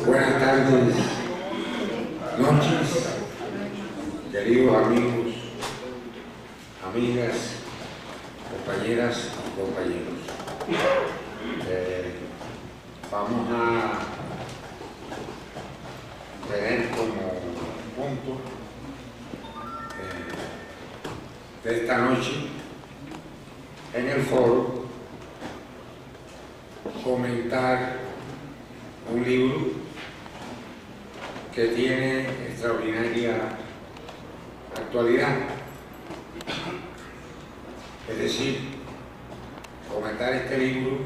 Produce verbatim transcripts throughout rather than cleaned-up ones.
Buenas tardes, noches, queridos amigos, amigas, compañeras y compañeros. Eh, vamos a tener como punto eh, de esta noche en el foro comentar un libro que tiene extraordinaria actualidad. Es decir, comentar este libro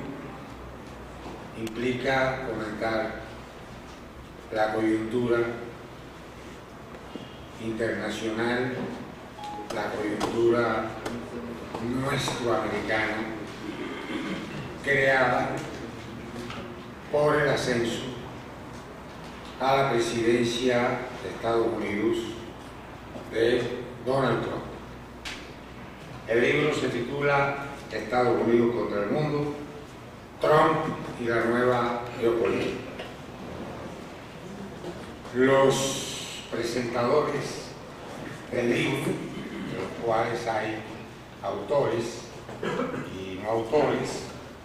implica comentar la coyuntura internacional, la coyuntura nuestroamericana, creada por el ascenso a la presidencia de Estados Unidos de Donald Trump. El libro se titula Estados Unidos contra el mundo, Trump y la nueva geopolítica. Los presentadores del libro, de los cuales hay autores y no autores,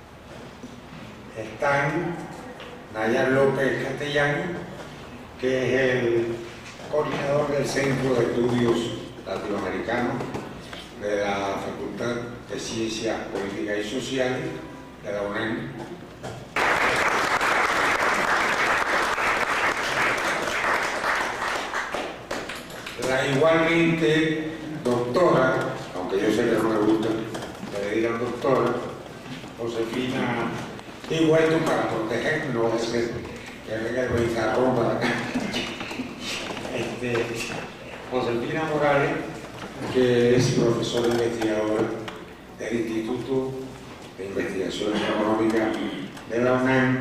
están Nayar López Castellano, que es el coordinador del Centro de Estudios Latinoamericanos de la Facultad de Ciencias Políticas y Sociales de la UNAM. La igualmente doctora, aunque yo sé que no me gusta que le digan doctora, Josefina, y bueno, para protegerme, no es que, que venga el brincarrón para acá. Este, Josefina Morales, que es profesora investigadora del Instituto de Investigaciones Económicas de la UNAM.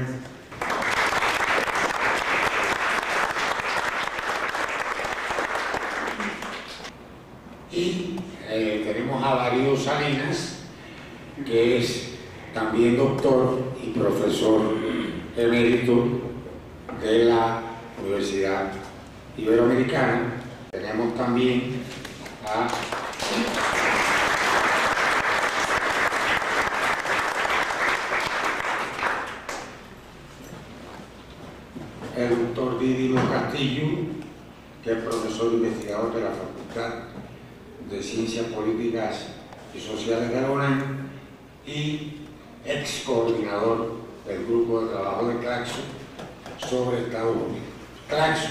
Y eh, tenemos a Darío Salinas, que es también doctor y profesor emérito de la Universidad Iberoamericana. Tenemos también a el doctor Didimo Castillo, que es profesor investigador de la Facultad de Ciencias Políticas y Sociales de la UNAM y ex coordinador del grupo de trabajo de Claxo sobre Estados Unidos. Claxo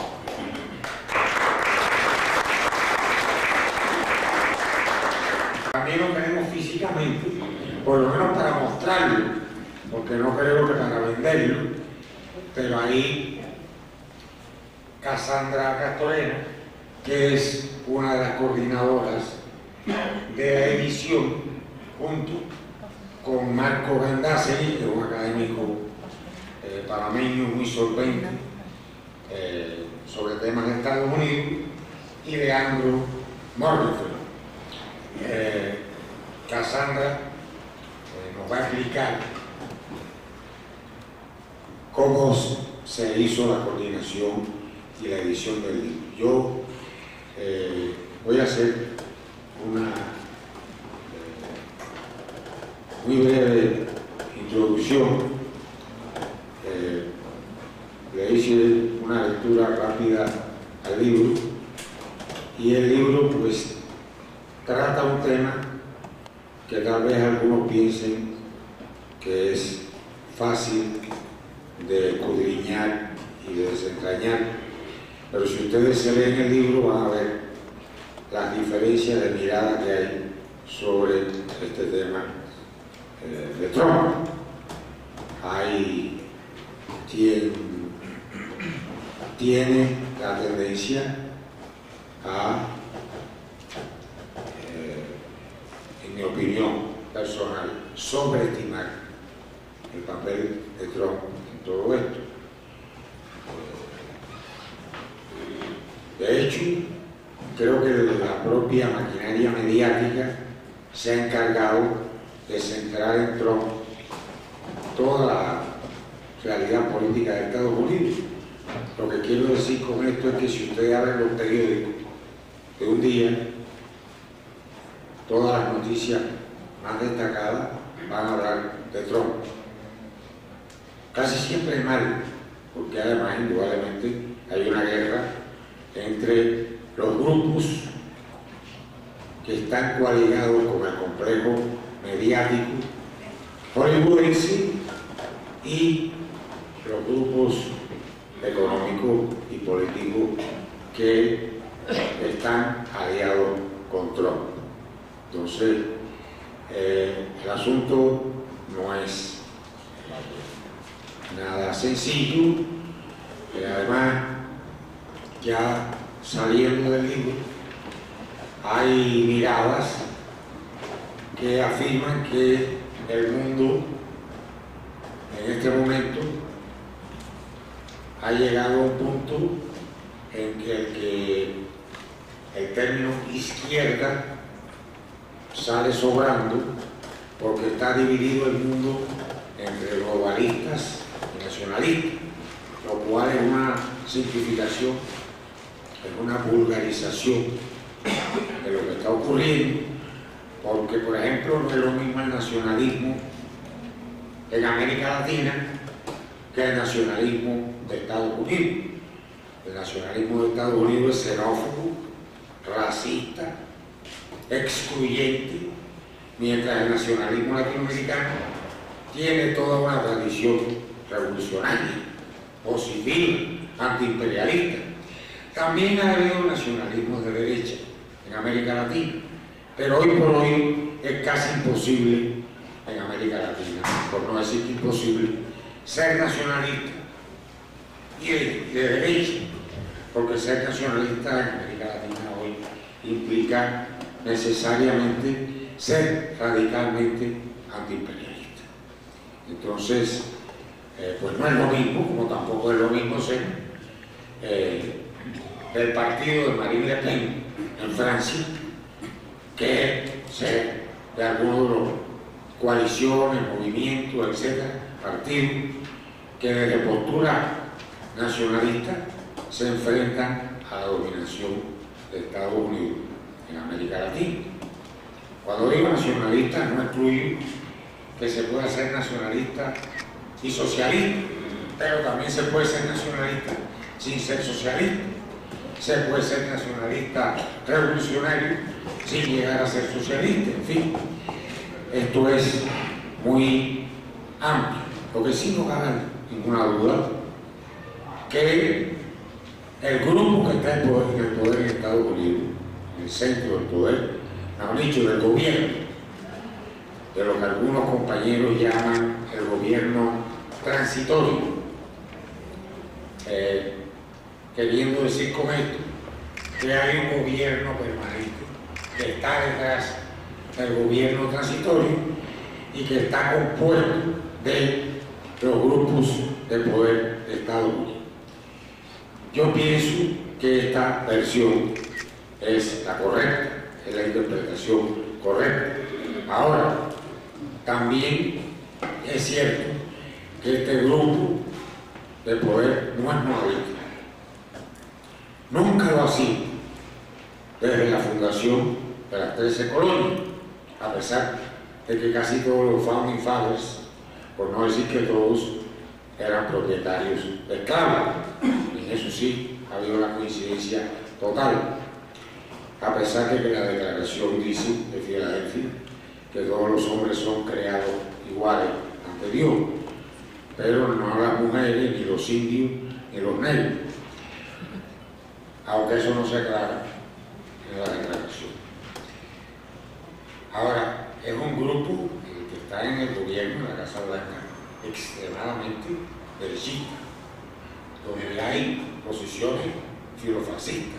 también lo tenemos físicamente, por lo menos para mostrarlo, porque no creo que para venderlo, pero ahí Cassandra Castorena, que es una de las coordinadoras de la edición, junto con Marco Gandásegui, que es un académico eh, panameño muy solvente eh, sobre temas de Estados Unidos, y Leandro Morgenthau. Eh, Cassandra eh, nos va a explicar cómo se hizo la coordinación y la edición del libro. Yo eh, voy a hacer una muy breve introducción. Eh, le hice una lectura rápida al libro, y el libro pues trata un tema que tal vez algunos piensen que es fácil de escudriñar y de desentrañar, pero si ustedes se leen el libro van a ver las diferencias de mirada que hay sobre este tema de Trump. Hay quien tiene la tendencia a, eh, en mi opinión personal, sobreestimar el papel de Trump en todo esto. De hecho, creo que la propia maquinaria mediática se ha encargado de centrar en Trump toda la realidad política de Estados Unidos. Lo que quiero decir con esto es que si ustedes abren los periódicos de un día, todas las noticias más destacadas van a hablar de Trump. Casi siempre es mal, porque además indudablemente hay una guerra entre los grupos que están coaligados con el complejo mediático hollywoodense y los grupos económicos y políticos que están aliados con Trump. Entonces, eh, el asunto no es nada sencillo, y además, ya saliendo del libro, hay miradas que afirman que el mundo en este momento ha llegado a un punto en que el, que el término izquierda sale sobrando porque está dividido el mundo entre globalistas y nacionalistas, lo cual es una simplificación, es una vulgarización de lo que está ocurriendo, porque por ejemplo no es lo mismo el nacionalismo en América Latina que el nacionalismo de Estados Unidos. El nacionalismo de Estados Unidos es xenófobo, racista, excluyente, mientras el nacionalismo latinoamericano tiene toda una tradición revolucionaria, positiva, antiimperialista. También ha habido nacionalismo de derecha en América Latina, pero hoy por hoy es casi imposible en América Latina, por no decir imposible, ser nacionalista y de, de derecha, porque ser nacionalista en América Latina hoy implica necesariamente ser radicalmente antiimperialista. Entonces, eh, pues no es lo mismo, como tampoco es lo mismo ser eh, del partido de Marine Le Pen en Francia, que ser de algunos de los coaliciones, movimientos, etcétera, partidos que desde postura nacionalista se enfrentan a la dominación de Estados Unidos en América Latina. Cuando digo nacionalista no excluyo que se pueda ser nacionalista y socialista, pero también se puede ser nacionalista sin ser socialista. Se puede ser nacionalista revolucionario sin llegar a ser socialista, en fin. Esto es muy amplio. Lo que sí no cabe ninguna duda que el grupo que está en el poder, en el poder en Estados Unidos, en el centro del poder, mejor dicho, del gobierno, de lo que algunos compañeros llaman el gobierno transitorio, eh, queriendo decir con esto que hay un gobierno permanente que está detrás del gobierno transitorio y que está compuesto de los grupos de poder de Estados Unidos. Yo pienso que esta versión es la correcta, es la interpretación correcta. Ahora, también es cierto que este grupo de poder no es monolítico. Nunca lo ha sido desde la fundación de las trece colonias, a pesar de que casi todos los founding fathers, por no decir que todos, eran propietarios de esclavos. En eso sí ha habido la coincidencia total, a pesar de que la declaración dice de Filadelfia que todos los hombres son creados iguales ante Dios, pero no las mujeres, ni los indios, ni los negros, aunque eso no se aclara en la declaración. Ahora, es un grupo que está en el gobierno, en la Casa Blanca, extremadamente derechista, donde hay posiciones filofascistas.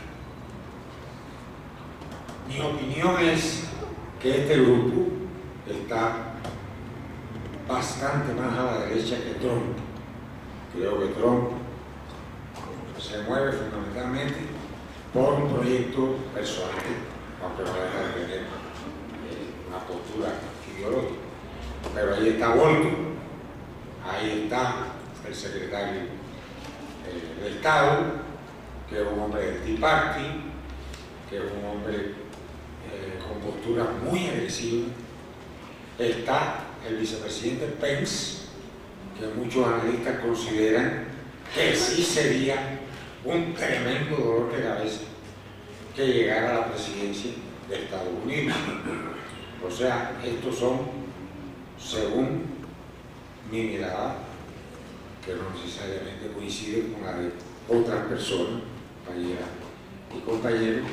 Mi opinión es que este grupo está bastante más a la derecha que Trump. Creo que Trump se mueve fundamentalmente por un proyecto personal, aunque no deja de tener eh, una postura ideológica. Pero ahí está Bolton, ahí está el secretario eh, de Estado, que es un hombre del Tea Party, que es un hombre eh, con posturas muy agresivas. Está el vicepresidente Pence, que muchos analistas consideran que sí sería un tremendo dolor de cabeza que llegara a la presidencia de Estados Unidos. O sea, estos son, según mi mirada, que no necesariamente coincide con la de otras personas, compañeras y compañeros,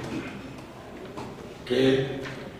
que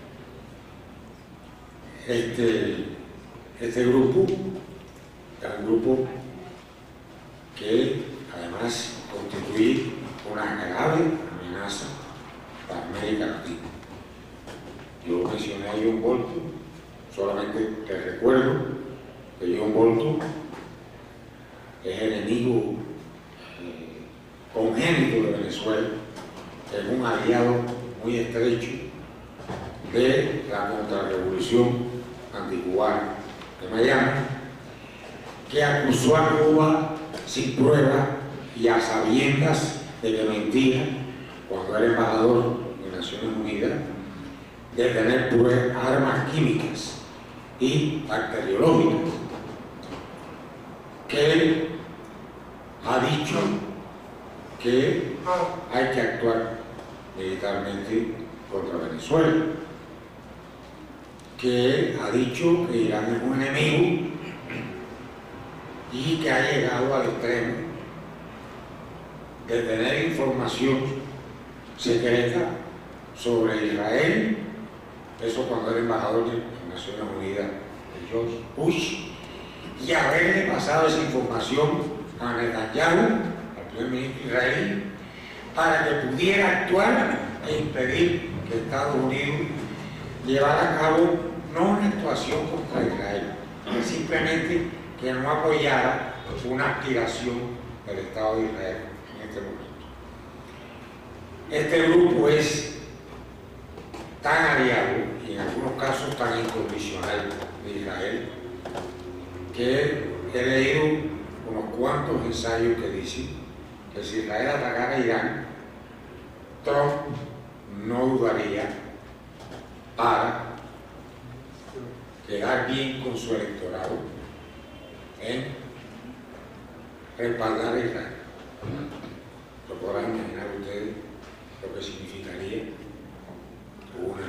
este, este grupo es un grupo que además constituye una grave amenaza para América Latina. Yo mencioné a John Bolton, solamente te recuerdo que John Bolton es enemigo eh, congénito de Venezuela, es un aliado muy estrecho de la contrarrevolución anticubana de Miami, que acusó a Cuba sin prueba y a sabiendas de que mentía cuando era embajador de Naciones Unidas, de tener armas químicas y bacteriológicas, que él ha dicho que hay que actuar militarmente contra Venezuela, que ha dicho que Irán es un enemigo y que ha llegado al extremo de tener información secreta sobre Israel, eso cuando era embajador de Naciones Unidas de George Bush, y haberle pasado esa información a Netanyahu, al primer ministro israelí, para que pudiera actuar e impedir que Estados Unidos llevara a cabo no una actuación contra Israel, sino simplemente que no apoyara una aspiración del Estado de Israel en este momento. Este grupo es tan aliado y en algunos casos tan incondicional de Israel que he leído unos cuantos ensayos que dicen que si Israel atacara a Irán, Trump no dudaría para quedar bien con su electorado en respaldar a Israel. Lo podrán imaginar ustedes lo que significaría una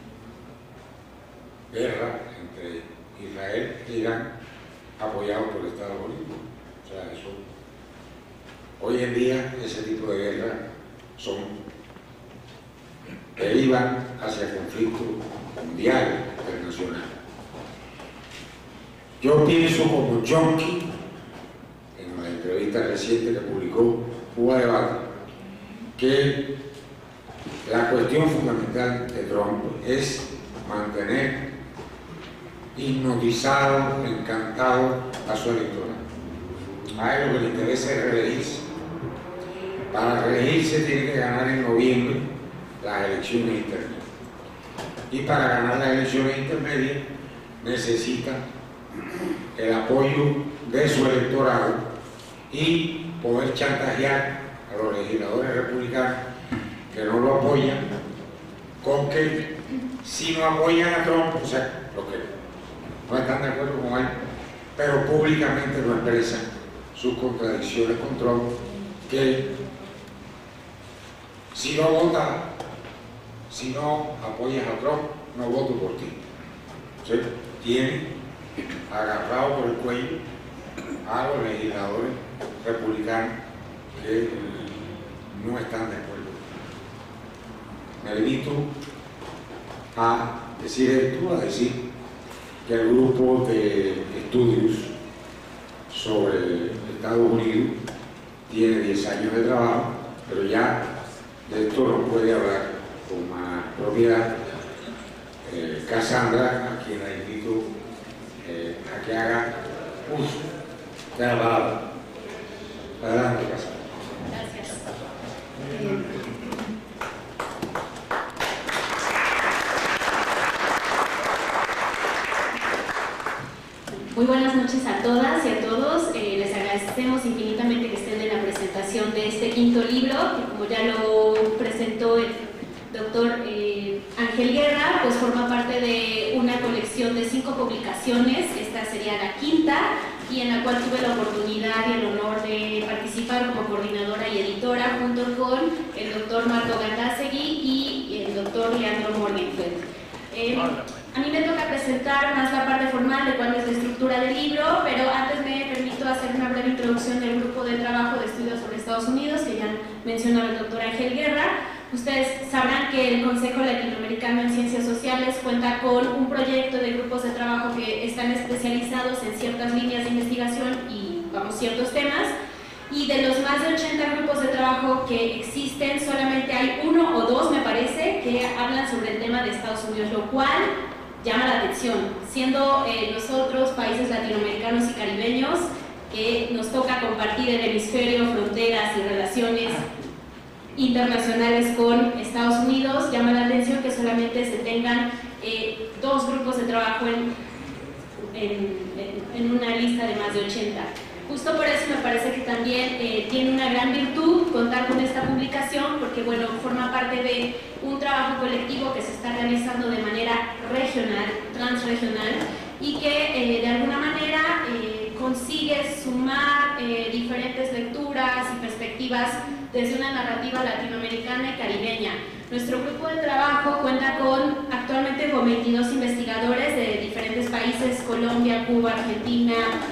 guerra entre Israel e Irán apoyado por Estados Unidos. O sea, eso, hoy en día ese tipo de guerras son, derivan hacia conflictos mundiales, internacionales. Yo pienso como Chomsky, en la entrevista reciente que publicó Cuba Debate, que la cuestión fundamental de Trump es mantener hipnotizado, encantado a su electorado. A él lo que le interesa es reelegirse. Para reelegirse tiene que ganar en noviembre las elecciones intermedias. Y para ganar las elecciones intermedias necesita el apoyo de su electorado y poder chantajear a los legisladores republicanos que no lo apoyan con que si no apoyan a Trump, o sea, los que no están de acuerdo con él, pero públicamente no expresan sus contradicciones con Trump, que si no vota, si no apoyas a Trump, no voto por ti. ¿Sí? Tiene agarrado por el cuello a los legisladores republicanos que no están de acuerdo. Me limito a decir esto, a decir que el grupo de estudios sobre Estados Unidos tiene diez años de trabajo, pero ya de esto no puede hablar con más propiedad eh, Cassandra, a quien la invito eh, a que haga uso de la palabra. Adelante, Cassandra. Gracias. Muy buenas noches a todas y a todos. Eh, les agradezco agradecemos infinitamente que estén en la presentación de este quinto libro, que como ya lo presentó el doctor eh, Ángel Guerra, pues forma parte de una colección de cinco publicaciones. Esta sería la quinta, y en la cual tuve la oportunidad y el honor de participar como coordinadora y editora junto con el doctor Marco Gandásegui y el doctor Leandro Morgenfeld. Eh, a mí me toca presentar más la parte formal de cuál es la estructura del libro, pero antes me permito hacer una breve introducción del grupo de trabajo de estudios sobre Estados Unidos, que ya mencionaba el doctor Ángel Guerra. Ustedes sabrán que el Consejo Latinoamericano en Ciencias Sociales cuenta con un proyecto de grupos de trabajo que están especializados en ciertas líneas de investigación y, vamos, ciertos temas. Y de los más de ochenta grupos de trabajo que existen, solamente hay uno o dos, me parece, que hablan sobre el tema de Estados Unidos, lo cual llama la atención, siendo eh, nosotros países latinoamericanos y caribeños que nos toca compartir el hemisferio, fronteras y relaciones internacionales con Estados Unidos. Llama la atención que solamente se tengan eh, dos grupos de trabajo en, en, en una lista de más de ochenta. Justo por eso me parece que también eh, tiene una gran virtud contar con esta publicación, porque bueno, forma parte de un trabajo colectivo que se está realizando de manera regional, transregional, y que eh, de alguna manera eh, consigue sumar eh, diferentes lecturas y perspectivas desde una narrativa latinoamericana y caribeña. Nuestro grupo de trabajo cuenta con actualmente con veintidós investigadores de diferentes países: Colombia, Cuba, Argentina,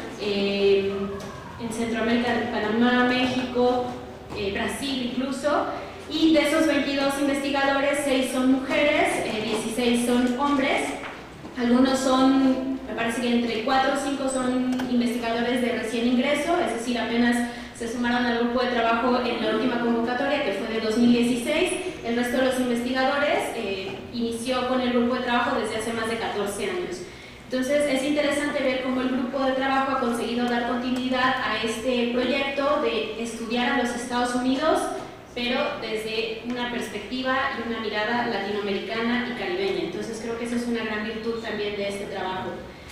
eh, en Centroamérica, Panamá, México, eh, Brasil incluso. Y de esos veintidós investigadores, seis son mujeres, eh, dieciséis son hombres. Algunos son, me parece que entre cuatro o cinco son investigadores de recién ingreso, es decir, apenas se sumaron al grupo de trabajo en la última convocatoria, que fue de dos mil dieciséis. El resto de los investigadores eh, inició con el grupo de trabajo desde hace más de catorce años. Entonces es interesante ver cómo el grupo de trabajo ha conseguido dar continuidad a este proyecto de estudiar a los Estados Unidos, pero desde una perspectiva y una mirada latinoamericana y caribeña. Entonces creo que eso es una gran virtud también de este trabajo.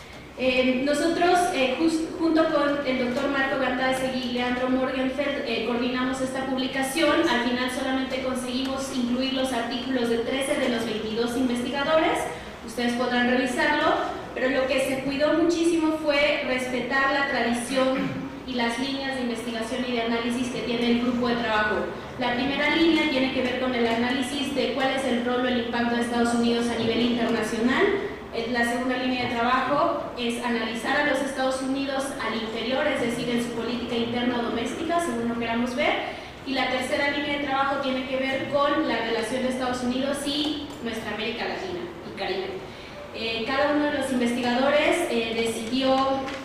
Eh, nosotros, eh, just, junto con el doctor Marco Gandásegui y Leandro Morgenfeld, eh, coordinamos esta publicación. Al final solamente conseguimos incluir los artículos de trece de los veintidós investigadores. Ustedes podrán revisarlo, pero lo que se cuidó muchísimo fue respetar la tradición y las líneas de investigación y de análisis que tiene el grupo de trabajo. La primera línea tiene que ver con el análisis de cuál es el rol o el impacto de Estados Unidos a nivel internacional. La segunda línea de trabajo es analizar a los Estados Unidos al interior, es decir, en su política interna o doméstica, según lo queramos ver. Y la tercera línea de trabajo tiene que ver con la relación de Estados Unidos y nuestra América Latina y Caribe. Eh, cada uno de los investigadores eh, decidió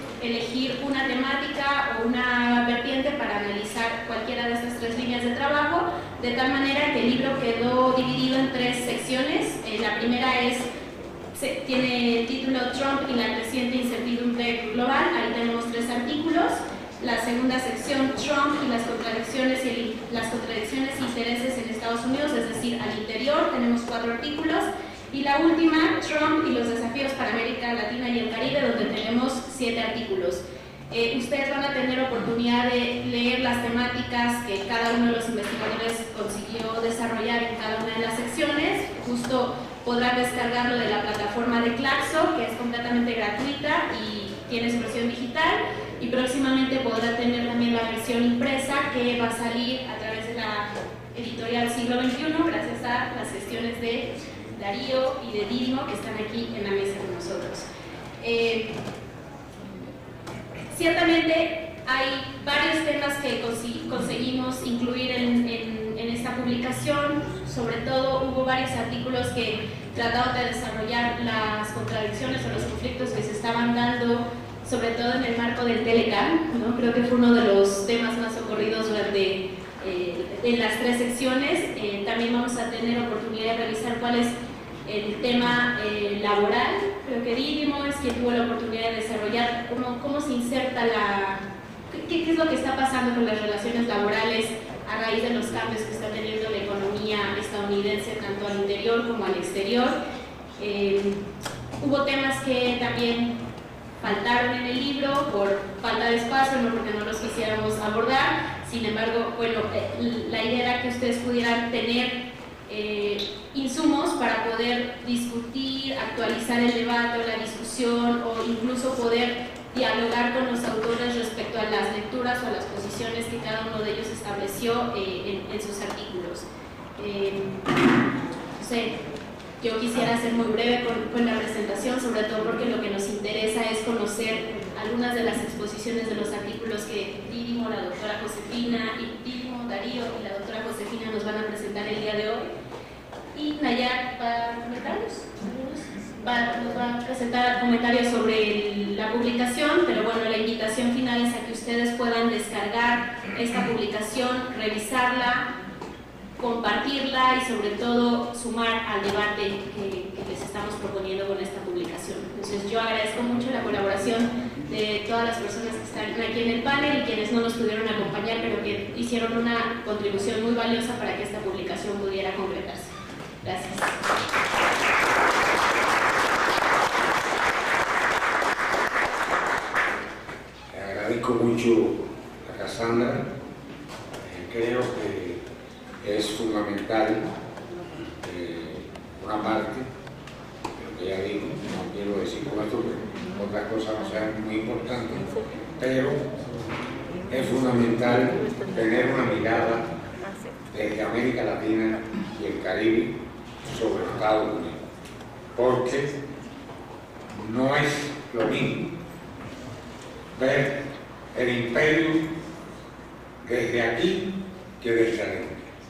elegir una temática o una vertiente para analizar cualquiera de estas tres líneas de trabajo, de tal manera que el libro quedó dividido en tres secciones. Eh, la primera es Se, tiene el título Trump y la creciente incertidumbre global. Ahí tenemos tres artículos. La segunda sección, Trump y las contradicciones y el, las contradicciones e intereses en Estados Unidos, es decir, al interior, tenemos cuatro artículos. Y la última, Trump y los desafíos para América Latina y el Caribe, donde tenemos siete artículos. Eh, ustedes van a tener oportunidad de leer las temáticas que cada uno de los investigadores consiguió desarrollar en cada una de las secciones. Justo podrán descargarlo de la plataforma de Claxo, que es completamente gratuita y tiene su versión digital, y próximamente podrá tener también la versión impresa, que va a salir a través de la editorial Siglo veintiuno, gracias a las gestiones de Darío y de Didimo, que están aquí en la mesa con nosotros. Eh, ciertamente hay varios temas que conseguimos incluir en, en, en esta publicación. Sobre todo hubo varios artículos que trataban de desarrollar las contradicciones o los conflictos que se estaban dando, sobre todo en el marco del Telecán, ¿no? Creo que fue uno de los temas más ocurridos durante eh, en las tres secciones. Eh, también vamos a tener oportunidad de revisar cuál es el tema eh, laboral. Creo que Didimo es quien tuvo la oportunidad de desarrollar cómo, cómo se inserta la... Qué, qué es lo que está pasando con las relaciones laborales a raíz de los cambios que está teniendo la economía estadounidense, tanto al interior como al exterior. Eh, hubo temas que también faltaron en el libro por falta de espacio, no porque no los quisiéramos abordar. Sin embargo, bueno, la idea era que ustedes pudieran tener eh, insumos para poder discutir, actualizar el debate o la discusión, o incluso poder dialogar con los autores respecto a las lecturas o a las posiciones que cada uno de ellos estableció eh, en, en sus artículos. Eh, no sé, yo quisiera ser muy breve con, con la presentación, sobre todo porque lo que nos interesa es conocer algunas de las exposiciones de los artículos que Dírimo, la doctora Josefina, y Dírimo, Darío y la doctora Josefina nos van a presentar el día de hoy. Y Nayar va a dar comentarios, va, nos va a presentar comentarios sobre el, la publicación, pero bueno, la invitación final es a que ustedes puedan descargar esta publicación, revisarla, compartirla y sobre todo sumar al debate que, que les estamos proponiendo con esta publicación. Entonces yo agradezco mucho la colaboración de todas las personas que están aquí en el panel y quienes no nos pudieron acompañar, pero que hicieron una contribución muy valiosa para que esta publicación pudiera concretarse. Gracias. Le agradezco mucho a Cassandra. Eh, creo que es fundamental eh, una parte de lo que ella dijo. No quiero decir con esto que otras cosas no sean muy importantes, pero es fundamental tener una mirada desde América Latina y el Caribe sobre Estados Unidos, porque no es lo mismo ver el imperio desde aquí que desde adentro.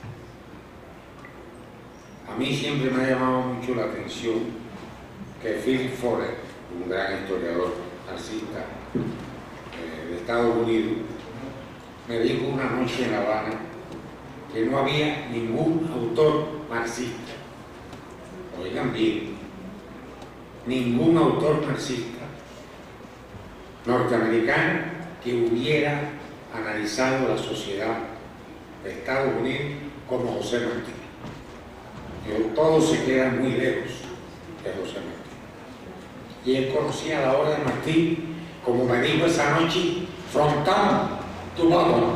A mí siempre me ha llamado mucho la atención que Philip Forer, un gran historiador marxista eh, de Estados Unidos, me dijo una noche en La Habana que no había ningún autor marxista, oigan bien, ningún autor marxista norteamericano que hubiera analizado la sociedad de Estados Unidos como José Martí. Pero todos se quedan muy lejos de José Martí. Y él conocía la obra de Martí, como me dijo esa noche, from top to bottom.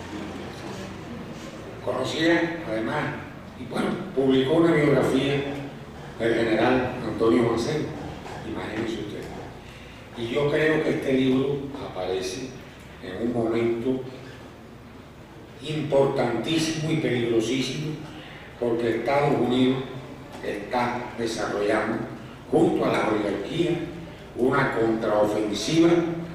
Conocía, además, y bueno, publicó una biografía del general Antonio Macedo, imagínense ustedes. Y yo creo que este libro aparece en un momento importantísimo y peligrosísimo, porque Estados Unidos está desarrollando, junto a la oligarquía, una contraofensiva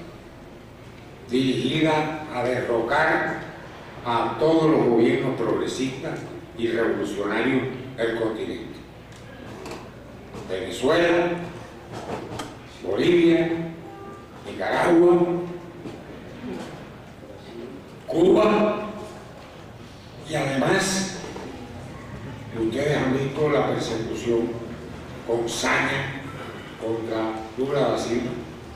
dirigida a derrocar a todos los gobiernos progresistas y revolucionarios del continente. Venezuela, Bolivia, Nicaragua, Cuba, y además ustedes han visto la persecución con saña contra Lula da Silva,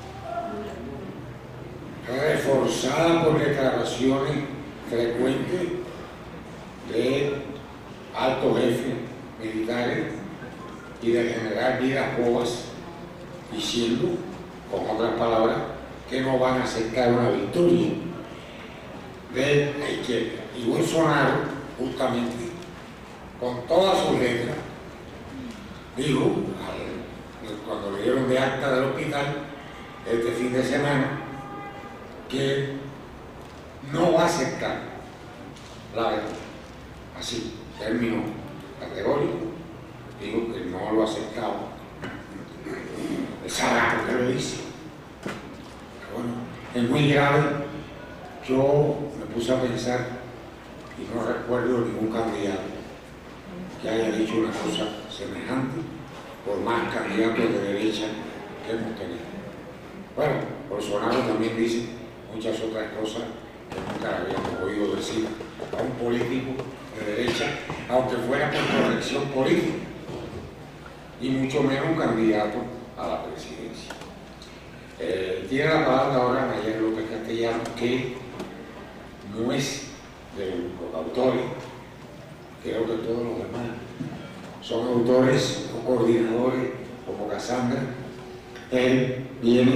reforzada por declaraciones frecuentes de altos jefes militares y de general Vidas Boas, diciendo, con otras palabras, que no van a aceptar una victoria de la izquierda. Y Bolsonaro, justamente, con todas sus letras, dijo, al, cuando le dieron de acta del hospital este fin de semana, que no va a aceptar la verdad. Así, término categórico, digo que no lo ha aceptado. Él sabrá por qué lo dice. Pero bueno, es muy grave. Yo me puse a pensar y no recuerdo ningún candidato que haya dicho una cosa semejante, por más candidatos de derecha que hemos tenido. Bueno, Bolsonaro también dice muchas otras cosas que nunca habíamos oído decir a un político de derecha, aunque fuera por corrección política, y mucho menos un candidato a la presidencia. Eh, tiene la palabra ahora Nayar López Castellano, que no es de los autores, creo que todos los demás son autores o coordinadores como Cassandra. Él viene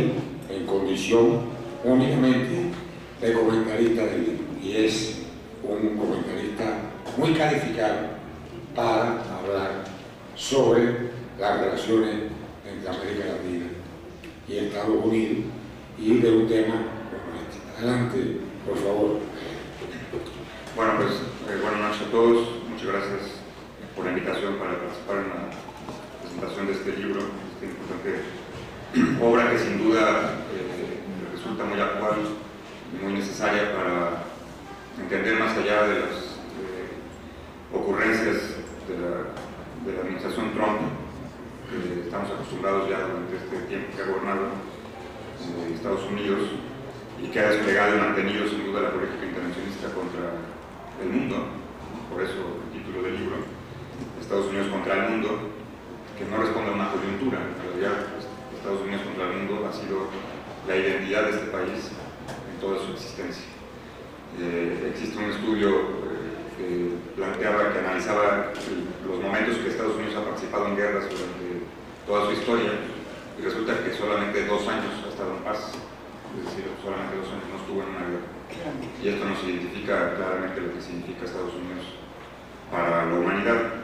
en condición únicamente de comentarista del libro, y es un comentarista muy calificado para hablar sobre las relaciones entre América Latina y Estados Unidos y de un tema como este. Adelante, por favor. Bueno, pues eh, buenas noches a todos. Muchas gracias por la invitación para participar en la presentación de este libro, esta importante obra que sin duda eh, resulta muy actual y muy necesaria para entender más allá de las eh, ocurrencias de la, de la administración Trump, que estamos acostumbrados ya durante este tiempo que ha gobernado eh, Estados Unidos y que ha desplegado y mantenido sin duda la política intervencionista contra el mundo. Por eso el título del libro, Estados Unidos contra el mundo, que no responde a una coyuntura. En realidad, Estados Unidos contra el mundo ha sido la identidad de este país en toda su existencia. Eh, existe un estudio eh, que planteaba, que analizaba el, los momentos que Estados Unidos ha participado en guerras durante toda su historia, y resulta que solamente dos años ha estado en paz, es decir, solamente dos años no estuvo en una guerra. Y esto nos identifica claramente lo que significa Estados Unidos para la humanidad.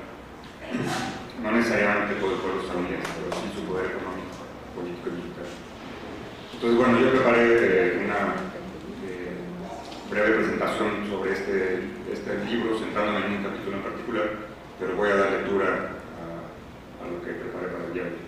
No necesariamente todo el pueblo estadounidense, pero sí su poder económico, político y militar. Entonces, bueno, yo preparé eh, una eh, breve presentación sobre este, este libro, centrándome en un capítulo en particular, pero voy a dar lectura a, a lo que preparé para el día de hoy.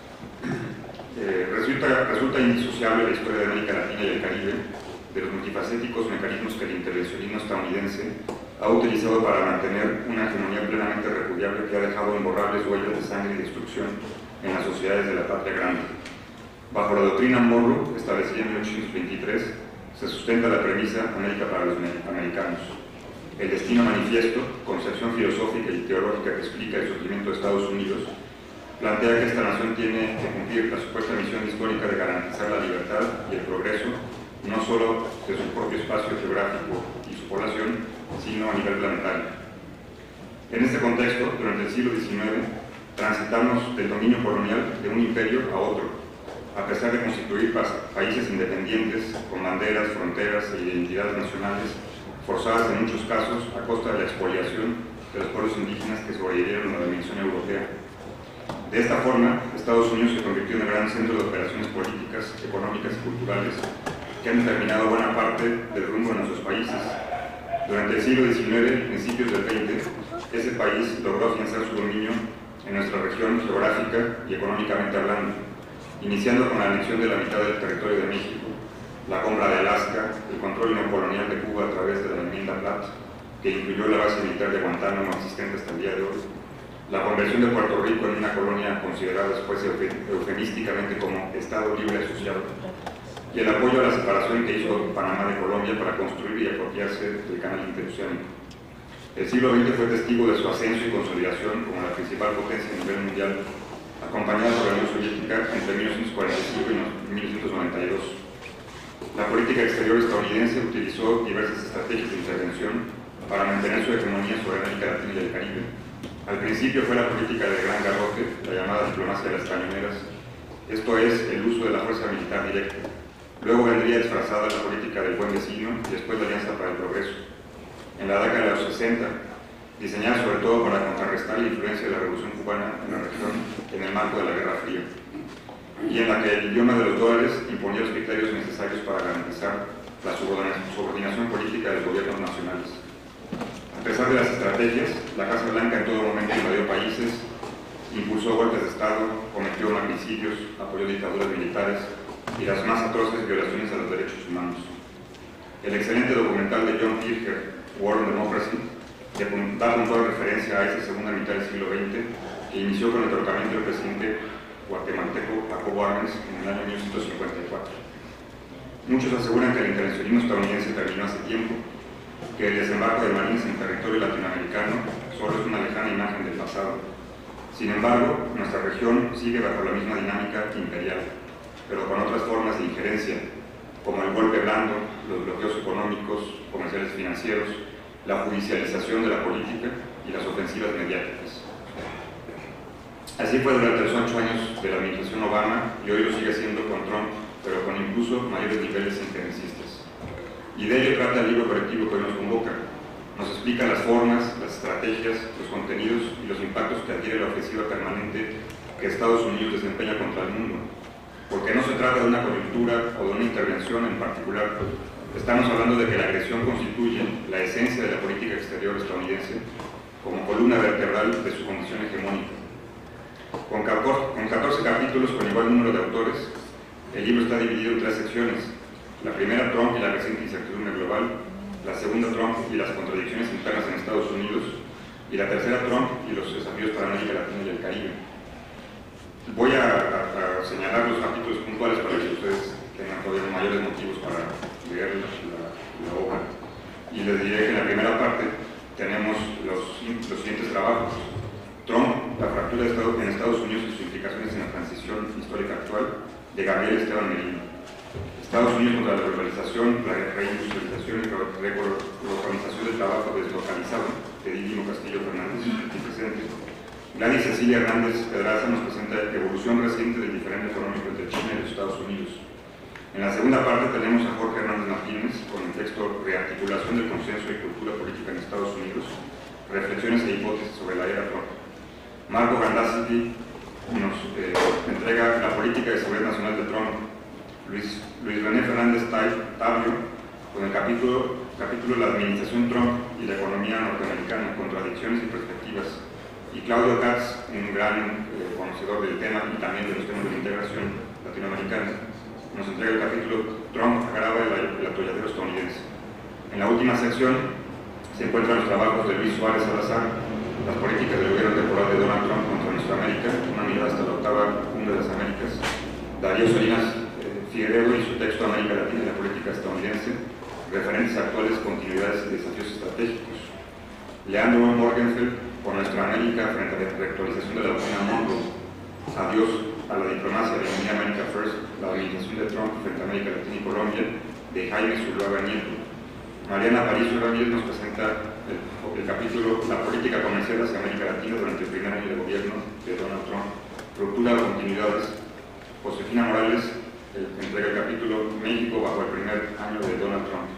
Eh, resulta, resulta indisociable la historia de América Latina y el Caribe de los multifacéticos mecanismos que el intervencionismo estadounidense ha utilizado para mantener una hegemonía plenamente repudiable que ha dejado imborrables huellas de sangre y destrucción en las sociedades de la patria grande. Bajo la doctrina Monroe, establecida en mil ochocientos veintitrés, se sustenta la premisa América para los americanos. El destino manifiesto, concepción filosófica y teológica que explica el surgimiento de Estados Unidos, plantea que esta nación tiene que cumplir la supuesta misión histórica de garantizar la libertad y el progreso, no solo de su propio espacio geográfico y su población, sino a nivel planetario. En este contexto, durante el siglo diecinueve, transitamos del dominio colonial de un imperio a otro, a pesar de constituir países independientes, con banderas, fronteras e identidades nacionales, forzadas en muchos casos a costa de la expoliación de los pueblos indígenas que sobrevivieron a la dominación europea. De esta forma, Estados Unidos se convirtió en el gran centro de operaciones políticas, económicas y culturales que han determinado buena parte del rumbo de nuestros países. Durante el siglo diecinueve y principios del veinte, ese país logró afianzar su dominio en nuestra región geográfica y económicamente hablando, iniciando con la anexión de la mitad del territorio de México, la compra de Alaska, el control neocolonial de Cuba a través de la enmienda Platt, que incluyó la base militar de Guantánamo existente hasta el día de hoy, la conversión de Puerto Rico en una colonia considerada después eufemísticamente como Estado Libre Asociado, y el apoyo a la separación que hizo Panamá de Colombia para construir y apropiarse del canal interoceánico. El siglo veinte fue testigo de su ascenso y consolidación como la principal potencia a nivel mundial, acompañada por la Unión Soviética entre mil novecientos cuarenta y cinco y mil novecientos noventa y dos. La política exterior estadounidense utilizó diversas estrategias de intervención para mantener su hegemonía sobre América Latina y el Caribe. Al principio fue la política del gran garrote, la llamada diplomacia de las cañoneras, esto es, el uso de la fuerza militar directa. Luego vendría disfrazada la política del buen vecino y después la Alianza para el Progreso. En la década de los sesenta, diseñada sobre todo para contrarrestar la influencia de la Revolución Cubana en la región en el marco de la Guerra Fría, y en la que el idioma de los dólares imponía los criterios necesarios para garantizar la subordinación política de los gobiernos nacionales. A pesar de las estrategias, la Casa Blanca en todo momento invadió países, impulsó golpes de Estado, cometió magnicidios, apoyó dictaduras militares y las más atroces violaciones a los derechos humanos. El excelente documental de John Kircher, War on Democracy, que da puntual referencia a esa segunda mitad del siglo veinte, que inició con el derrocamiento del presidente guatemalteco Jacobo Arbenz en el año mil novecientos cincuenta y cuatro. Muchos aseguran que el intervencionismo estadounidense terminó hace tiempo, que el desembarco de marines en territorio latinoamericano solo es una lejana imagen del pasado. Sin embargo, nuestra región sigue bajo la misma dinámica imperial, pero con otras formas de injerencia, como el golpe blando, los bloqueos económicos, comerciales y financieros, la judicialización de la política y las ofensivas mediáticas. Así fue durante los ocho años de la administración Obama y hoy lo sigue siendo con Trump, pero con con incluso mayores niveles incremencistas. Y de ello trata el libro colectivo que hoy nos convoca. Nos explica las formas, las estrategias, los contenidos y los impactos que adquiere la ofensiva permanente que Estados Unidos desempeña contra el mundo. Porque no se trata de una coyuntura o de una intervención en particular. Estamos hablando de que la agresión constituye la esencia de la política exterior estadounidense como columna vertebral de su condición hegemónica. Con catorce capítulos con igual número de autores, el libro está dividido en tres secciones. La primera, Trump y la reciente incertidumbre global; la segunda, Trump y las contradicciones internas en Estados Unidos; y la tercera, Trump y los desafíos para América Latina y el Caribe. Voy a, a, a señalar los capítulos puntuales para que ustedes tengan todavía mayores motivos para leer la, la, la obra. Y les diré que en la primera parte tenemos los, los siguientes trabajos: Trump, la fractura de Estados, en Estados Unidos y sus implicaciones en la transición histórica actual, de Gabriel Esteban Merino; Estados Unidos contra la globalización, la reindustrialización y la relocalización del trabajo deslocalizado, de Didimo Castillo Fernández, aquí presente. Gladys Cecilia Hernández Pedraza nos presenta evolución reciente del diferendo económico entre China y los Estados Unidos. En la segunda parte tenemos a Jorge Hernández Martínez con el texto Rearticulación del consenso y cultura política en Estados Unidos, reflexiones e hipótesis sobre la era Trump. Marco Gandassi nos eh, entrega la política de seguridad nacional de Trump. Luis, Luis René Fernández Tabio con el capítulo, capítulo La administración Trump y la economía norteamericana, contradicciones y perspectivas. Y Claudio Katz, un gran eh, conocedor del tema y también de los temas de la integración latinoamericana, nos entrega el capítulo Trump agrava el, el atolladero estadounidense. En la última sección se encuentran los trabajos de Luis Suárez Salazar, las políticas del gobierno temporal de Donald Trump contra nuestra América, una mirada hasta la octava cumbre de las Américas; Darío Salinas eh, Figueredo y su texto América Latina y la política estadounidense, referentes actuales, continuidades y desafíos estratégicos; Leandro Morgenfeld, por nuestra América frente a la reactualización de la doctrina Monroe; Adiós a la diplomacia de Unidad America First, la administración de Trump frente a América Latina y Colombia, de Jaime Zuluaga Nieto. Mariana Aparicio Ramírez nos presenta el, el capítulo La política comercial hacia América Latina durante el primer año de gobierno de Donald Trump, ruptura de continuidades. Josefina Morales el, entrega el capítulo México bajo el primer año de Donald Trump.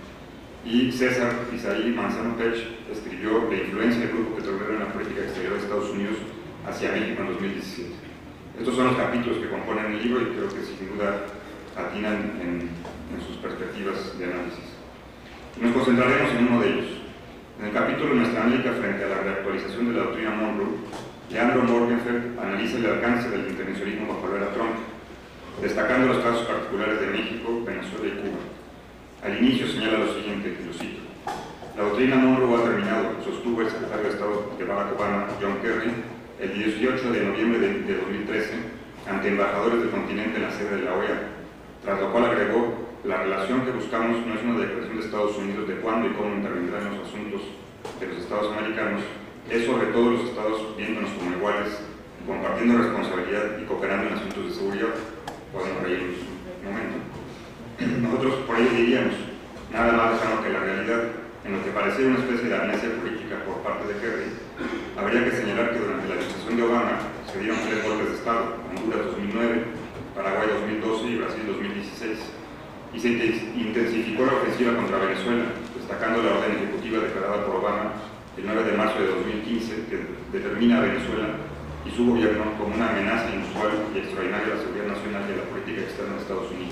Y César Isaí Manzano Pech escribió La influencia del grupo petrolero en la política exterior de Estados Unidos hacia México en dos mil diecisiete. Estos son los capítulos que componen el libro y creo que sin duda atinan en, en sus perspectivas de análisis. Nos concentraremos en uno de ellos. En el capítulo Nuestra América frente a la reactualización de la doctrina Monroe, Leandro Morgenfeld analiza el alcance del intervencionismo bajo la era Trump, destacando los casos particulares de México, Venezuela y Cuba. Al inicio señala lo siguiente, y lo cito: la doctrina Monroe ha terminado, sostuvo el secretario de Estado de Barack Obama, John Kerry, el dieciocho de noviembre de, de dos mil trece, ante embajadores del continente en la sede de la O E A, tras lo cual agregó: la relación que buscamos no es una declaración de Estados Unidos de cuándo y cómo intervendrán en los asuntos de los Estados americanos, es sobre todo los Estados viéndonos como iguales, compartiendo responsabilidad y cooperando en asuntos de seguridad. Podemos reírnos un momento. Nosotros por ello diríamos, nada más lejano que la realidad, en lo que parecía una especie de amnesia política por parte de Kerry, habría que señalar que durante la administración de Obama se dieron tres golpes de Estado: Honduras dos mil nueve, Paraguay dos mil doce y Brasil dos mil dieciséis, y se intensificó la ofensiva contra Venezuela, destacando la orden ejecutiva declarada por Obama el nueve de marzo de dos mil quince, que determina a Venezuela y su gobierno como una amenaza inusual y extraordinaria a la seguridad nacional y a la política externa de Estados Unidos.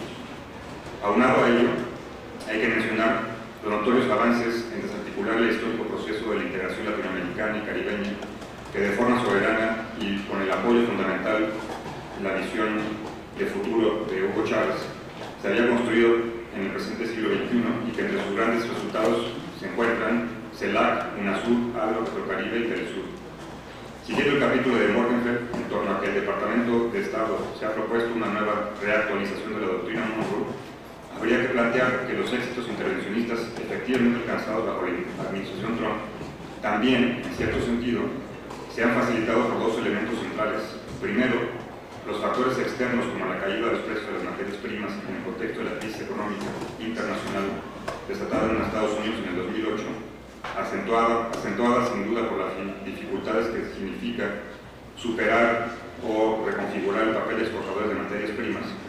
Aunado a ello, hay que mencionar los notorios avances en desarticular el histórico proceso de la integración latinoamericana y caribeña, que de forma soberana y con el apoyo fundamental en la visión de futuro de Hugo Chávez, se había construido en el presente siglo veintiuno y que entre sus grandes resultados se encuentran CELAC, UNASUR, AGRO, Petrocaribe y Telesur. Siguiendo el capítulo de Morgenfeld, en torno a que el Departamento de Estado se ha propuesto una nueva reactualización de la doctrina Monroe, habría que plantear que los éxitos intervencionistas efectivamente alcanzados bajo la administración Trump también, en cierto sentido, se han facilitado por dos elementos centrales. Primero, los factores externos como la caída de los precios de las materias primas en el contexto de la crisis económica internacional desatada en Estados Unidos en el dos mil ocho, acentuada, acentuada sin duda por las dificultades que significa superar o reconfigurar el papel de exportadores de materias primas,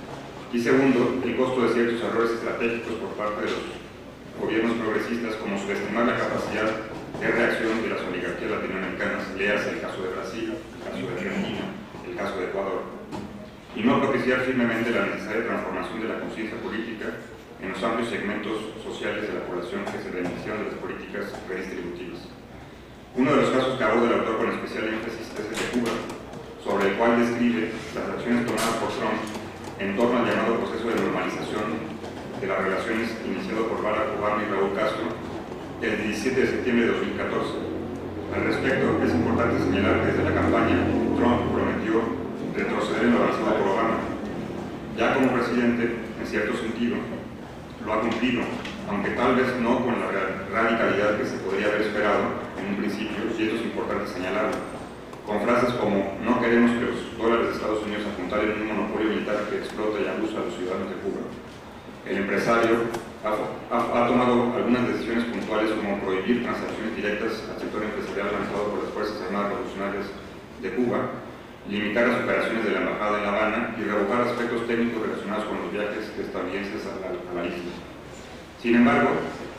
Y segundo, el costo de ciertos errores estratégicos por parte de los gobiernos progresistas, como subestimar la capacidad de reacción de las oligarquías latinoamericanas, léase el caso de Brasil, el caso de Argentina, el caso de Ecuador, y no propiciar firmemente la necesaria transformación de la conciencia política en los amplios segmentos sociales de la población que se beneficiaron de las políticas redistributivas. Uno de los casos que aborda el autor con especial énfasis es el de Cuba, sobre el cual describe las acciones tomadas por Trump en torno al llamado proceso de normalización de las relaciones iniciado por Barack Obama y Raúl Castro el diecisiete de septiembre de dos mil catorce. Al respecto, es importante señalar que desde la campaña Trump prometió retroceder en lo avanzado por Obama. Ya como presidente, en cierto sentido, lo ha cumplido, aunque tal vez no con la radicalidad que se podría haber esperado en un principio, y esto es importante señalarlo, con frases como no queremos que los dólares de Estados Unidos apuntalen un monopolio militar que explota y abusa a los ciudadanos de Cuba. El empresario ha, ha, ha tomado algunas decisiones puntuales como prohibir transacciones directas al sector empresarial lanzado por las Fuerzas Armadas Revolucionarias de Cuba, limitar las operaciones de la Embajada en La Habana y revocar aspectos técnicos relacionados con los viajes estadounidenses a la, a la isla. Sin embargo,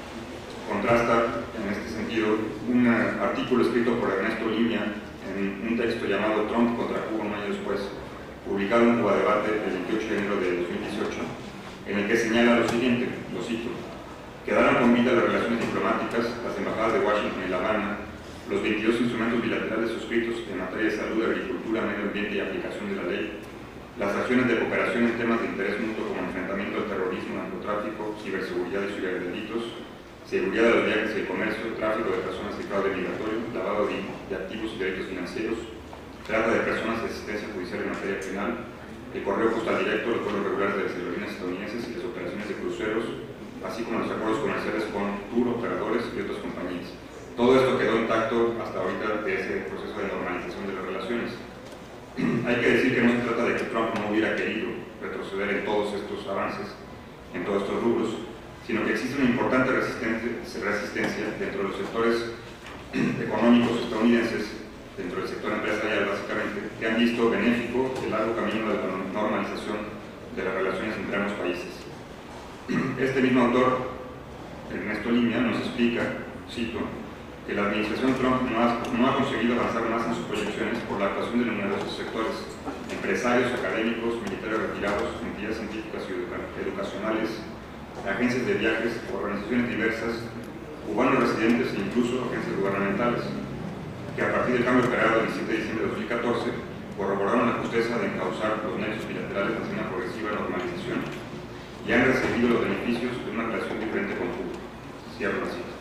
contrasta en este sentido un artículo escrito por Ernesto Limia en un texto llamado Trump contra Cuba un año después, publicado en Cuba Debate el veintiocho de enero de dos mil dieciocho, en el que señala lo siguiente, lo cito: quedaron con vida las relaciones diplomáticas, las embajadas de Washington y La Habana, los veintidós instrumentos bilaterales suscritos en materia de salud, agricultura, medio ambiente y aplicación de la ley, las acciones de cooperación en temas de interés mutuo como enfrentamiento al terrorismo, narcotráfico, ciberseguridad y ciberdelitos, seguridad de los viajes y el comercio, tráfico de personas y fraude migratorio, lavado de, de activos y delitos financieros, trata de personas y asistencia judicial en materia penal, el correo postal directo, los vuelos regulares de las aerolíneas estadounidenses y las operaciones de cruceros, así como los acuerdos comerciales con tour operadores y otras compañías. Todo esto quedó intacto hasta ahorita de ese proceso de normalización de las relaciones. Hay que decir que no se trata de que Trump no hubiera querido retroceder en todos estos avances, en todos estos rubros, sino que existe una importante resistencia, resistencia dentro de los sectores económicos estadounidenses, dentro del sector empresarial básicamente, que han visto benéfico el largo camino de la normalización de las relaciones entre ambos países. Este mismo autor, Ernesto Limia, nos explica, cito, que la administración Trump no ha, no ha conseguido avanzar más en sus proyecciones por la actuación de numerosos sectores, empresarios, académicos, militares retirados, entidades científicas y educa educacionales, agencias de viajes, organizaciones diversas, cubanos residentes e incluso agencias gubernamentales, que a partir del cambio operado el diecisiete de diciembre de dos mil catorce corroboraron la justeza de encauzar los nexos bilaterales hacia una progresiva normalización y han recibido los beneficios de una relación diferente con Cuba. Cierro la cita.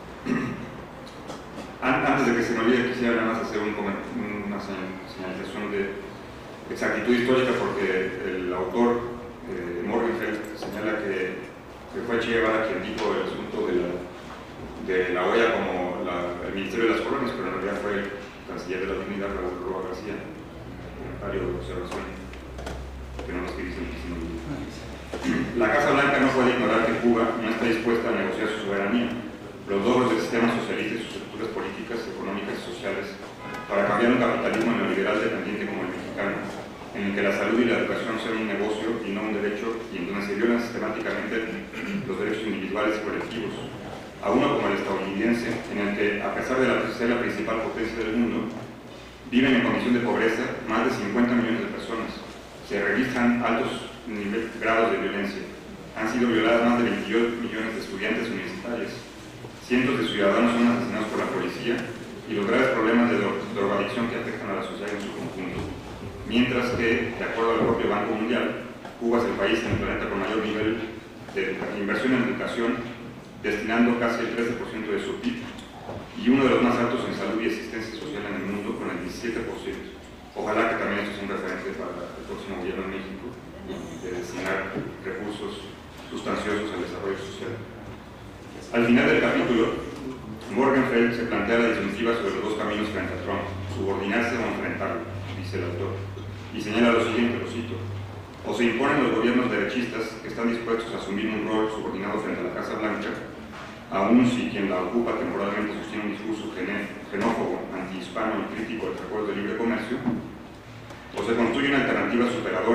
Antes de que se me olvide, quisiera nada más hacer un, una señalización de exactitud histórica, porque el autor eh, Morgenfeld señala que, que fue Che Guevara quien dijo el asunto de la, de la O E A como la, el Ministerio de las Colonias, pero en realidad fue el canciller de la dignidad, Raúl Roa García, comentario de observación que no nos dice muchísimo. La Casa Blanca no puede ignorar que Cuba no está dispuesta a negociar su soberanía, los logros del sistema socialista y sus estructuras políticas, económicas y sociales para cambiar un capitalismo neoliberal dependiente como el mexicano, en el que la salud y la educación sean un negocio y no un derecho, y en donde se violan sistemáticamente los derechos individuales y colectivos, a uno como el estadounidense, en el que, a pesar de la, ser la principal potencia del mundo, viven en condición de pobreza más de cincuenta millones de personas, se registran altos nivel, grados de violencia, han sido violadas más de veintidós millones de estudiantes universitarios, cientos de ciudadanos son asesinados por la policía y los graves problemas de drogadicción que afectan a la sociedad en su conjunto. Mientras que, de acuerdo al propio Banco Mundial, Cuba es el país en el planeta con mayor nivel de inversión en educación, destinando casi el trece por ciento de su P I B, y uno de los más altos en salud y asistencia social en el mundo, con el diecisiete por ciento. Ojalá que también esto sea un referente para el próximo gobierno en México, de destinar recursos sustanciosos al desarrollo social. Al final del capítulo, Morgenfeld se plantea la disyuntiva sobre los dos caminos frente a Trump, subordinarse o enfrentarlo, dice el autor, y señala lo siguiente, lo cito: o se imponen los gobiernos derechistas que están dispuestos a asumir un rol subordinado frente a la Casa Blanca, aun si quien la ocupa temporalmente sostiene un discurso xenófobo, antihispano y crítico de los acuerdos de libre comercio, o se construye una alternativa superadora en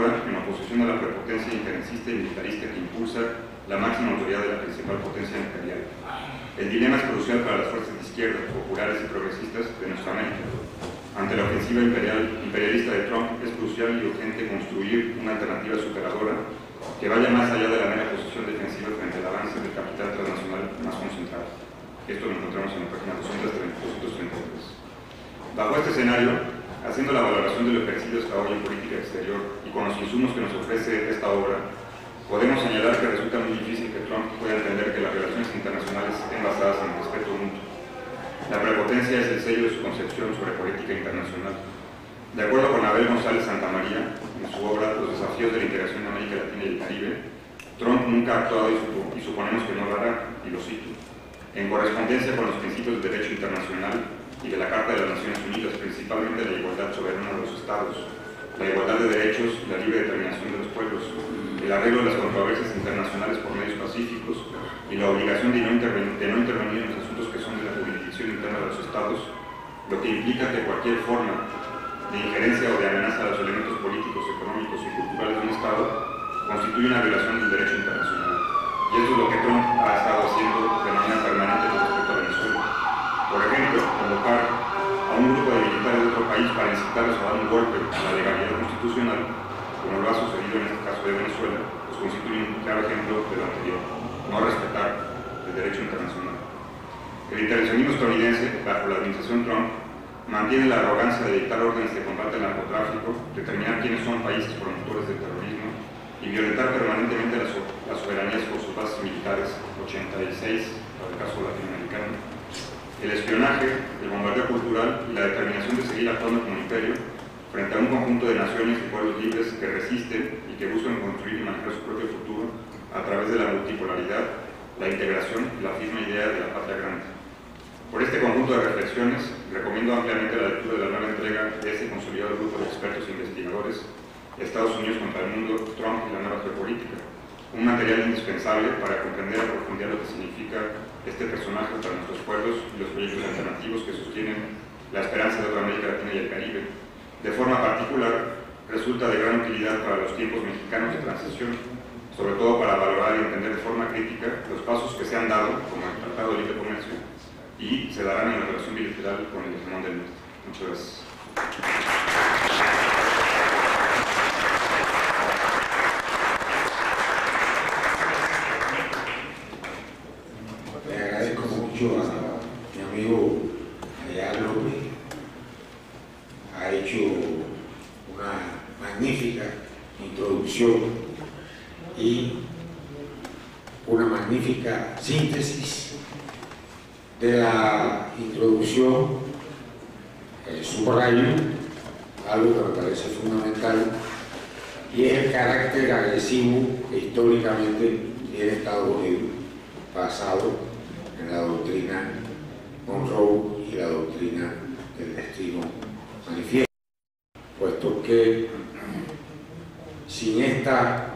oposición a la prepotencia injerencista y militarista que impulsa la máxima autoridad de la principal potencia imperial. El dilema es crucial para las fuerzas de izquierda, populares y progresistas de nuestra América. Ante la ofensiva imperial, imperialista de Trump, es crucial y urgente construir una alternativa superadora que vaya más allá de la mera posición defensiva frente al avance del capital transnacional más concentrado. Esto lo encontramos en la página doscientos treinta y tres. Bajo este escenario, haciendo la valoración de lo ejercido hasta hoy en política exterior y con los insumos que nos ofrece esta obra, podemos señalar que resulta muy difícil que Trump pueda entender que las relaciones internacionales estén basadas en el respeto mutuo. La prepotencia es el sello de su concepción sobre política internacional. De acuerdo con Abel González Santamaría, en su obra Los desafíos de la integración en América Latina y el Caribe, Trump nunca ha actuado y, supo, y suponemos que no lo hará, y lo cito, en correspondencia con los principios del derecho internacional y de la Carta de las Naciones Unidas, principalmente la igualdad soberana de los Estados, la igualdad de derechos y la libre determinación de los pueblos, el arreglo de las controversias internacionales por medios pacíficos y la obligación de no, intervenir, de no intervenir en los asuntos que son de la jurisdicción interna de los Estados, lo que implica que cualquier forma de injerencia o de amenaza a los elementos políticos, económicos y culturales de un Estado constituye una violación del derecho internacional. Y esto es lo que Trump ha estado haciendo de manera permanente con respecto a Venezuela. Por ejemplo, convocar a un grupo de militares de otro país para incitarlos a dar un golpe a la legalidad constitucional, como lo ha sucedido en este caso de Venezuela, pues constituye un claro ejemplo de lo anterior, no respetar el derecho internacional. El intervencionismo estadounidense, bajo la administración Trump, mantiene la arrogancia de dictar órdenes de combate al narcotráfico, determinar quiénes son países promotores del terrorismo y violentar permanentemente las, las soberanías por sus bases militares, ochenta y seis para el caso latinoamericano. El espionaje, el bombardeo cultural y la determinación de seguir actuando como imperio frente a un conjunto de naciones y pueblos libres que resisten y que buscan construir y manejar su propio futuro a través de la multipolaridad, la integración y la firme idea de la patria grande. Por este conjunto de reflexiones, recomiendo ampliamente la lectura de la nueva entrega de este consolidado grupo de expertos e investigadores, Estados Unidos contra el mundo, Trump y la nueva geopolítica, un material indispensable para comprender a profundidad lo que significa este personaje para nuestros pueblos y los proyectos alternativos que sostienen la esperanza de otra América Latina y el Caribe. De forma particular, resulta de gran utilidad para los tiempos mexicanos de transición, sobre todo para valorar y entender de forma crítica los pasos que se han dado, como el Tratado de Libre Comercio, y se darán en la relación bilateral con el hegemón del norte. Muchas gracias. Le agradezco mucho a mi amigo Ayala López. Ha hecho una magnífica introducción y una magnífica síntesis de la introducción, eh, subrayo algo que me parece fundamental, y es el carácter agresivo que históricamente tiene Estados Unidos, basado en la doctrina Monroe y la doctrina del destino manifiesto, puesto que sin esta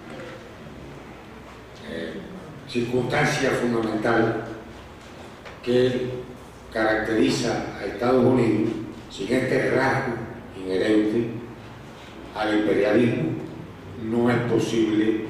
eh, circunstancia fundamental que caracteriza a Estados Unidos, sin este rasgo inherente al imperialismo, no es posible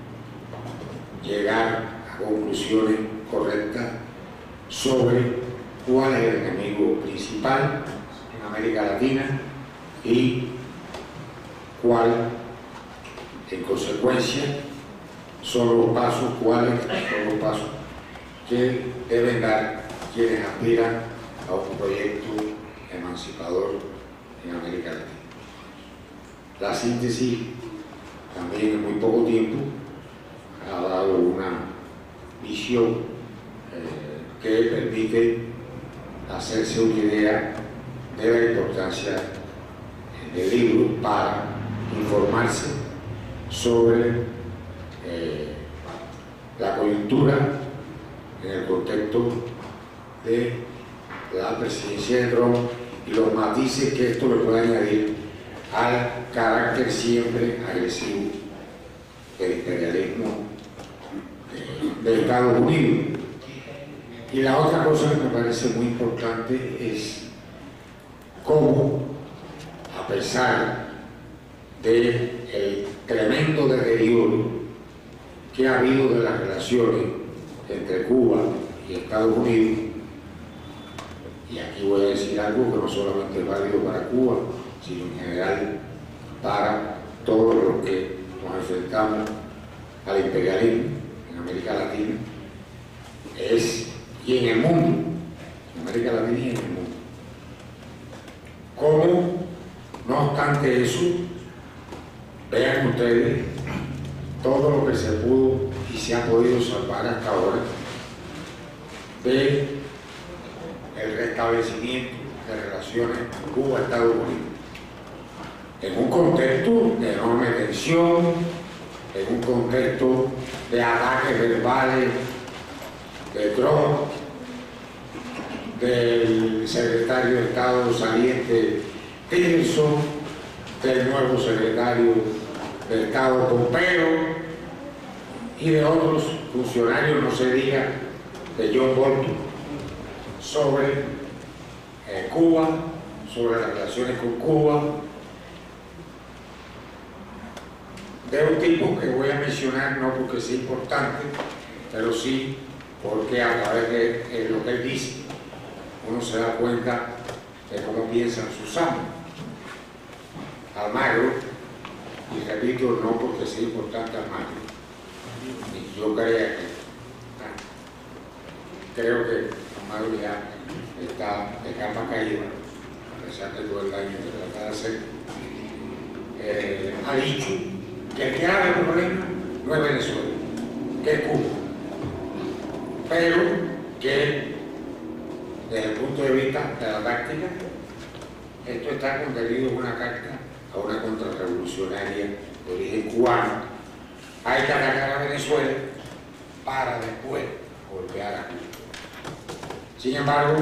llegar a conclusiones correctas sobre cuál es el enemigo principal en América Latina y cuál, en consecuencia, son los pasos, cuáles son los pasos que deben dar quienes aspiran a un proyecto emancipador en América Latina. La síntesis, también en muy poco tiempo, ha dado una visión eh, que permite hacerse una idea de la importancia del libro para informarse sobre eh, la coyuntura en el contexto de la presidencia de Trump y los matices que esto le puede añadir al carácter siempre agresivo del imperialismo de, de Estados Unidos. Y la otra cosa que me parece muy importante es cómo, a pesar del tremendo deterioro que ha habido de las relaciones entre Cuba y Estados Unidos. Y aquí voy a decir algo que no solamente es válido para Cuba, sino en general para todos los que nos enfrentamos al imperialismo en América Latina, es, y en el mundo, en América Latina y en el mundo. Como, no obstante eso, vean ustedes todo lo que se pudo y se ha podido salvar hasta ahora de el restablecimiento de relaciones Cuba-Estados Unidos, en un contexto de enorme tensión, en un contexto de ataques verbales de Trump, del secretario de Estado saliente Tillerson, del nuevo secretario de Estado Pompeo y de otros funcionarios, no se diga, de John Bolton, sobre eh, Cuba, sobre las relaciones con Cuba, de un tipo que voy a mencionar no porque sea importante, pero sí porque a través de, de lo que él dice uno se da cuenta de cómo piensan sus amos. Almagro, y repito, no porque sea importante Almagro, y yo creía que creo que Almagro ya está de capa caída, a pesar de todo el daño que trata de hacer, eh, ha dicho que el grave problema no es Venezuela, que es Cuba, pero que desde el punto de vista de la táctica, esto está contenido en una carta a una contrarrevolucionaria de origen cubano. Hay que atacar a Venezuela para después golpear a Cuba. Sin embargo,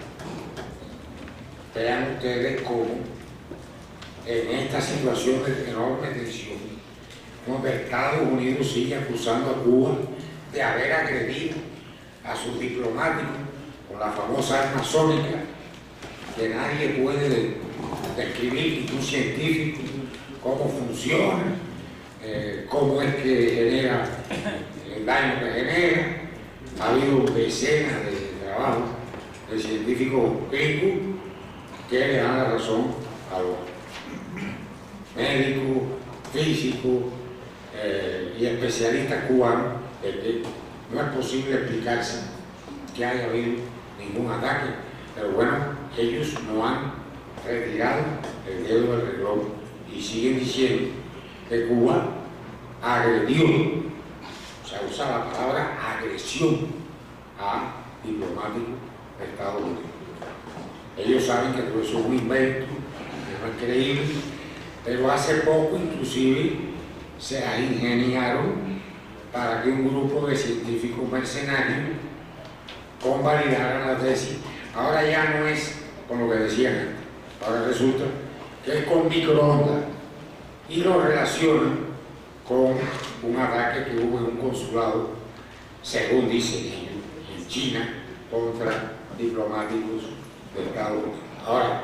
vean ustedes cómo en esta situación de enorme tensión, donde Estados Unidos sigue acusando a Cuba de haber agredido a sus diplomáticos con la famosa arma sónica, que nadie puede describir, ni un científico, cómo funciona, eh, cómo es que genera el daño que genera. Ha habido decenas de trabajos de científicos gringos que le dan la razón a los médicos, físicos eh, y especialistas cubanos de que no es posible explicarse que haya habido ningún ataque, pero bueno, ellos no han retirado el dedo del reloj y siguen diciendo que Cuba agredió, o sea, usa la palabra agresión a diplomáticos de Estados Unidos. Ellos saben que todo eso es un invento, que no es creíble, pero hace poco inclusive se ingeniaron para que un grupo de científicos mercenarios convalidaran la tesis. Ahora ya no es con lo que decían antes, ahora resulta que es con microondas y lo relacionan con un ataque que hubo en un consulado, según dicen ellos, en China, contra diplomáticos de Estados Unidos. Ahora,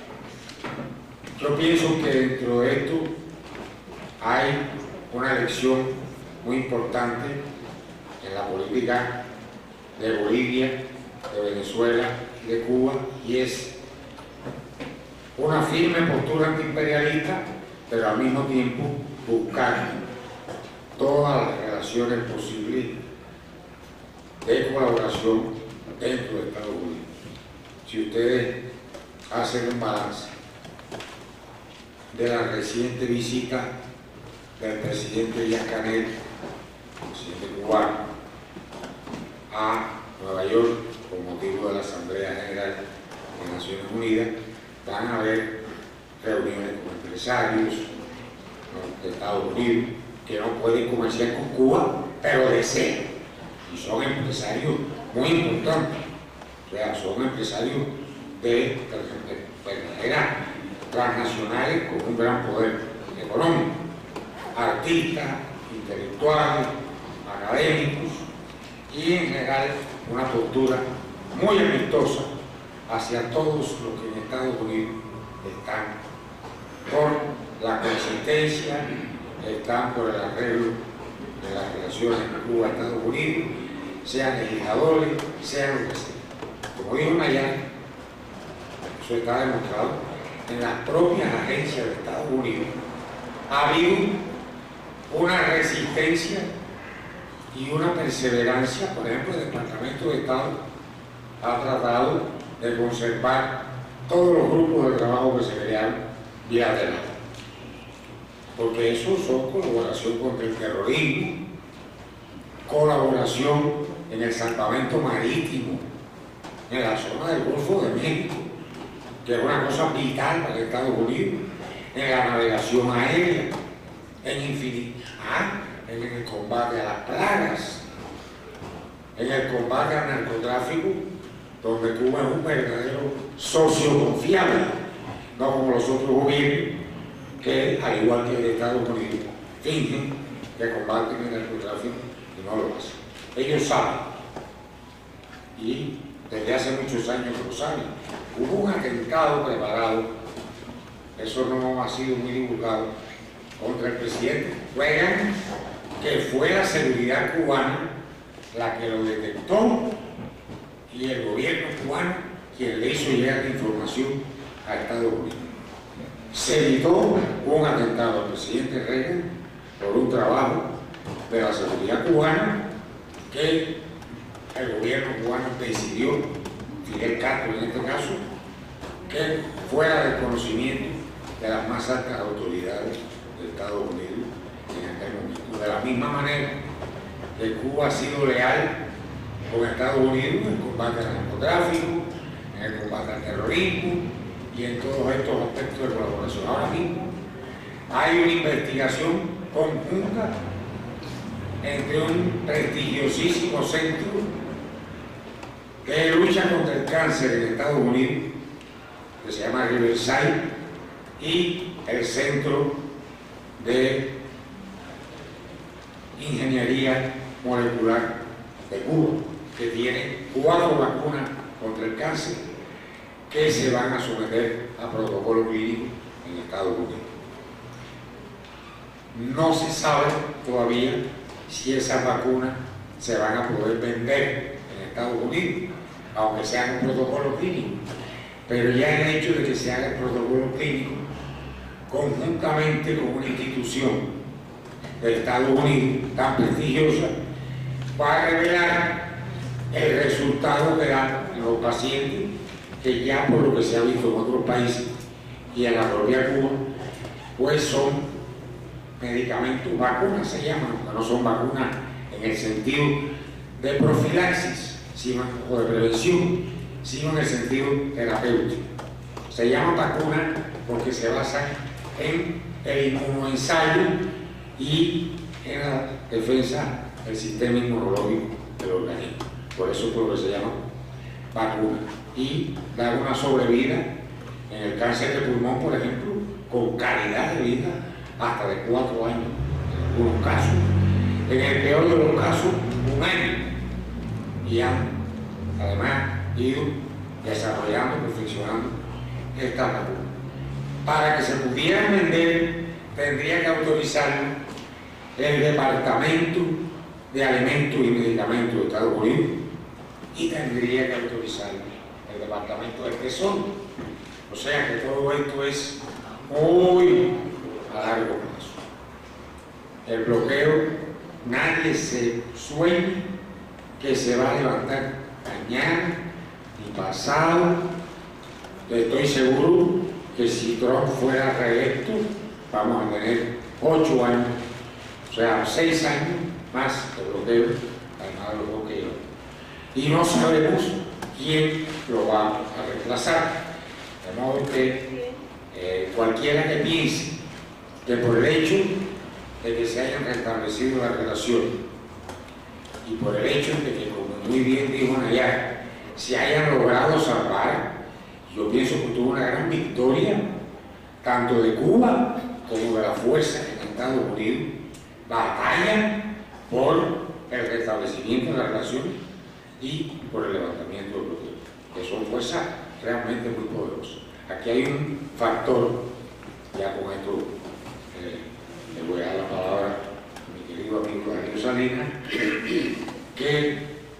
yo pienso que dentro de esto hay una lección muy importante en la política de Bolivia, de Venezuela y de Cuba, y es una firme postura antiimperialista, pero al mismo tiempo buscar todas las relaciones posibles de colaboración dentro de Estados Unidos. Si ustedes hacen un balance de la reciente visita del presidente Díaz-Canel, presidente cubano, a Nueva York con motivo de la Asamblea General de Naciones Unidas, van a haber reuniones con empresarios, ¿no?, de Estados Unidos que no pueden comerciar con Cuba, pero desean, y son empresarios muy importantes, o sea, son empresarios de, de, de verdaderas transnacionales con un gran poder económico, artistas, intelectuales, académicos, y en general una postura muy amistosa hacia todos los que en Estados Unidos están por la consistencia, están por el arreglo de las relaciones Cuba-Estados Unidos, sean legisladores, sean lo que sea. Como dijo Nayar, eso está demostrado en las propias agencias de Estados Unidos. Ha habido una resistencia y una perseverancia. Por ejemplo, el Departamento de Estado ha tratado de conservar todos los grupos de trabajo que se crearon bilaterales, porque eso son colaboración contra el terrorismo, colaboración en el salvamento marítimo, en la zona del Golfo de México, que es una cosa vital para Estados Unidos, en la navegación aérea, en infinito, ah, en el combate a las plagas, en el combate al narcotráfico, donde Cuba es un verdadero socio confiable, no como los otros gobiernos que, al igual que el de Estados Unidos, fingen que combaten el narcotráfico y no lo hacen. Ellos saben, y desde hace muchos años lo saben. Hubo un atentado preparado, eso no ha sido muy divulgado, contra el presidente Reagan, que fue la seguridad cubana la que lo detectó y el gobierno cubano quien le hizo llegar la información a Estados Unidos. Se evitó un atentado al presidente Reagan por un trabajo de la seguridad cubana que el gobierno cubano decidió, Fidel Castro en este caso, que fuera del conocimiento de las más altas autoridades de Estados Unidos en aquel momento. De la misma manera que Cuba ha sido leal con Estados Unidos en el combate al narcotráfico, en el combate al terrorismo y en todos estos aspectos de colaboración. Ahora mismo hay una investigación conjunta entre un prestigiosísimo centro que lucha contra el cáncer en Estados Unidos, que se llama Riverside, y el Centro de Ingeniería Molecular de Cuba, que tiene cuatro vacunas contra el cáncer que se van a someter a protocolo clínico en Estados Unidos. No se sabe todavía si esas vacunas se van a poder vender en Estados Unidos, aunque sea un protocolo clínico, pero ya el hecho de que se haga el protocolo clínico conjuntamente con una institución de Estados Unidos tan prestigiosa va a revelar el resultado que dan los pacientes, que ya por lo que se ha visto en otros países y en la propia Cuba, pues son medicamentos, vacunas se llaman, porque no son vacunas en el sentido de profilaxis, sino, o de prevención, sino en el sentido terapéutico. Se llaman vacunas porque se basan en el inmunoensayo y en la defensa del sistema inmunológico del organismo. Por eso es lo que se llama vacuna. Y dar una sobrevida en el cáncer de pulmón, por ejemplo, con calidad de vida hasta de cuatro años en algunos casos. En el peor de los casos, un año. Y han además ido desarrollando, perfeccionando esta vacuna. Para que se pudieran vender, tendría que autorizarlo el Departamento de Alimentos y Medicamentos de Estados Unidos y tendría que autorizarlo el Departamento del Tesoro. O sea que todo esto es muy a largo plazo. El bloqueo, nadie se sueña que se va a levantar mañana ni pasado. Estoy seguro que si Trump fuera reelecto, vamos a tener ocho años, o sea, seis años más de bloqueo, además de los bloqueos. Y no sabemos quién lo va a reemplazar. De modo que eh, cualquiera que piense que por el hecho de que se hayan restablecido las relaciones y por el hecho de que, como muy bien dijo Nayar, se hayan logrado salvar, yo pienso que tuvo una gran victoria tanto de Cuba como de la fuerza en Estados Unidos, batalla por el restablecimiento de las relaciones y por el levantamiento del bloqueo, que son fuerzas realmente muy poderosas. Aquí hay un factor, ya con esto eh, le voy a dar la palabra a mi querido amigo Darío Salinas, que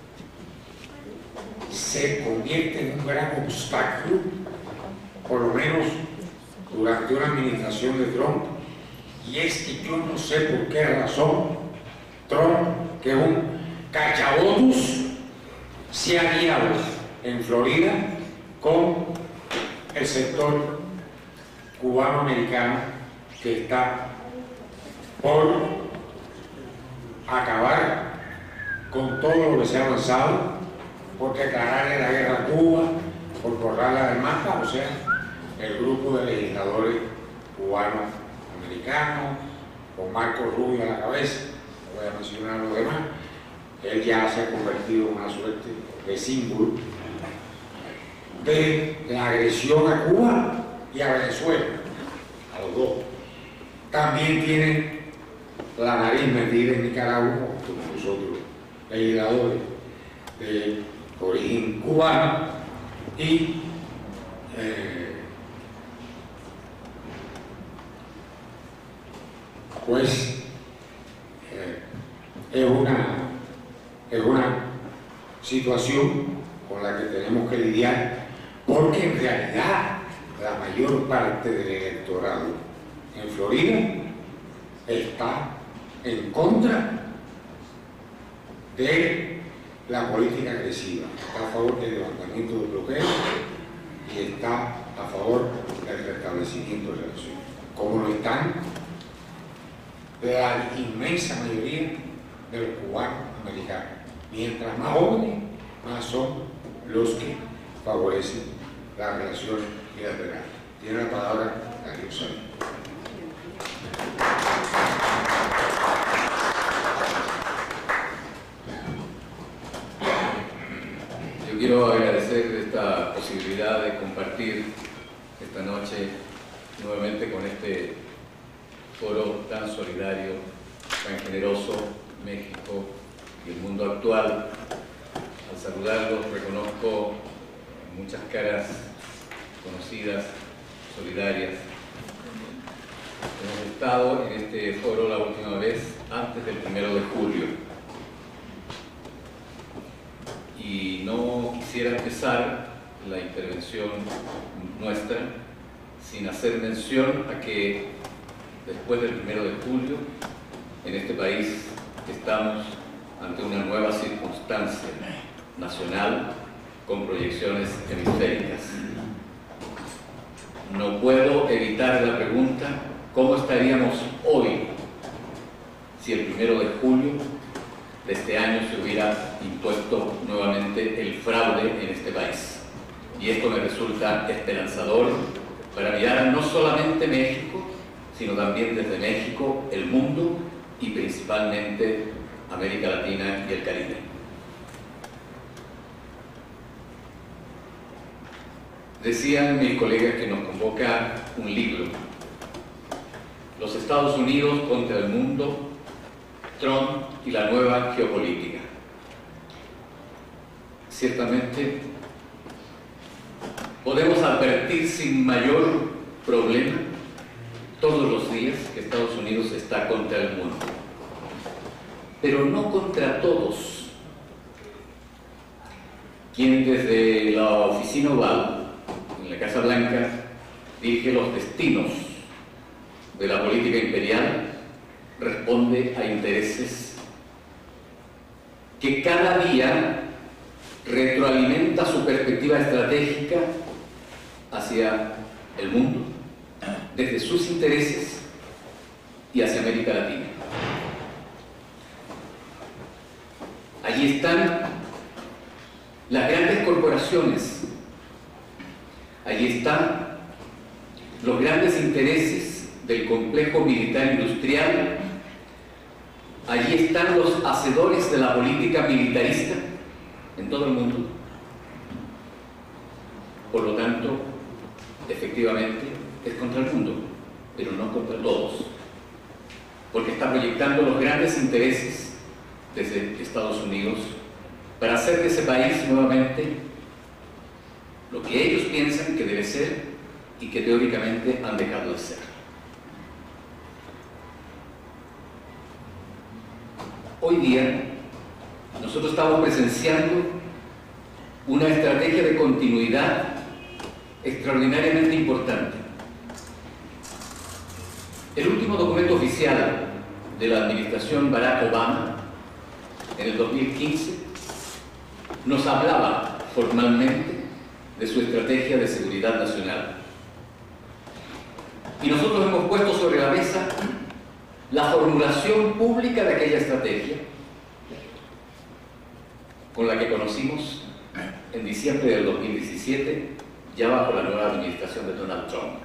se convierte en un gran obstáculo, por lo menos durante una administración de Trump, y es que yo no sé por qué razón Trump, que es un cachabotus, se ha aliado en Florida con el sector cubano-americano que está por acabar con todo lo que se ha avanzado, por declararle la guerra a Cuba, por borrarla del mapa. O sea, el grupo de legisladores cubano-americanos, con Marco Rubio a la cabeza, no voy a mencionar a los demás, él ya se ha convertido en una suerte de símbolo de la agresión a Cuba y a Venezuela, a los dos. También tienen la nariz metida en Nicaragua, como nosotros, legisladores de origen cubano, y eh, pues eh, es una es una situación con la que tenemos que lidiar, porque en realidad la mayor parte del electorado en Florida está en contra de la política agresiva, está a favor del levantamiento del bloqueo y está a favor del restablecimiento de relaciones, como lo están la inmensa mayoría de los cubanos americanos. Mientras más jóvenes, más son los que favorecen las relaciones bilaterales. Tiene la palabra Darío Salinas. Yo quiero agradecer esta posibilidad de compartir esta noche nuevamente con este foro tan solidario, tan generoso, México y el mundo actual. Al saludarlos reconozco muchas caras conocidas, solidarias. Hemos estado en este foro la última vez antes del primero de julio. Y no quisiera empezar la intervención nuestra sin hacer mención a que después del primero de julio, en este país estamos ante una nueva circunstancia nacional con proyecciones hemisféricas. No puedo evitar la pregunta: ¿cómo estaríamos hoy si el primero de julio de este año se hubiera impuesto nuevamente el fraude en este país? Y esto me resulta esperanzador para mirar no solamente México, sino también desde México, el mundo y principalmente América Latina y el Caribe. Decían mis colegas que nos convoca un libro: Los Estados Unidos contra el mundo, Trump y la nueva geopolítica. Ciertamente podemos advertir sin mayor problema todos los días que Estados Unidos está contra el mundo, pero no contra todos. Quien desde la oficina Oval, en la Casa Blanca, dirige los destinos de la política imperial, responde a intereses que cada día retroalimenta su perspectiva estratégica hacia el mundo, desde sus intereses y hacia América Latina. Allí están las grandes corporaciones, allí están los grandes intereses del complejo militar industrial, allí están los hacedores de la política militarista en todo el mundo. Por lo tanto, efectivamente, es contra el mundo, pero no contra todos, porque está proyectando los grandes intereses desde Estados Unidos para hacer de ese país nuevamente lo que ellos piensan que debe ser y que teóricamente han dejado de ser. hoy día nosotros estamos presenciando una estrategia de continuidad extraordinariamente importante. El último documento oficial de la administración Barack Obama, en el dos mil quince, nos hablaba formalmente de su estrategia de seguridad nacional. Y nosotros hemos puesto sobre la mesa la formulación pública de aquella estrategia, con la que conocimos en diciembre del dos mil diecisiete, ya bajo la nueva administración de Donald Trump.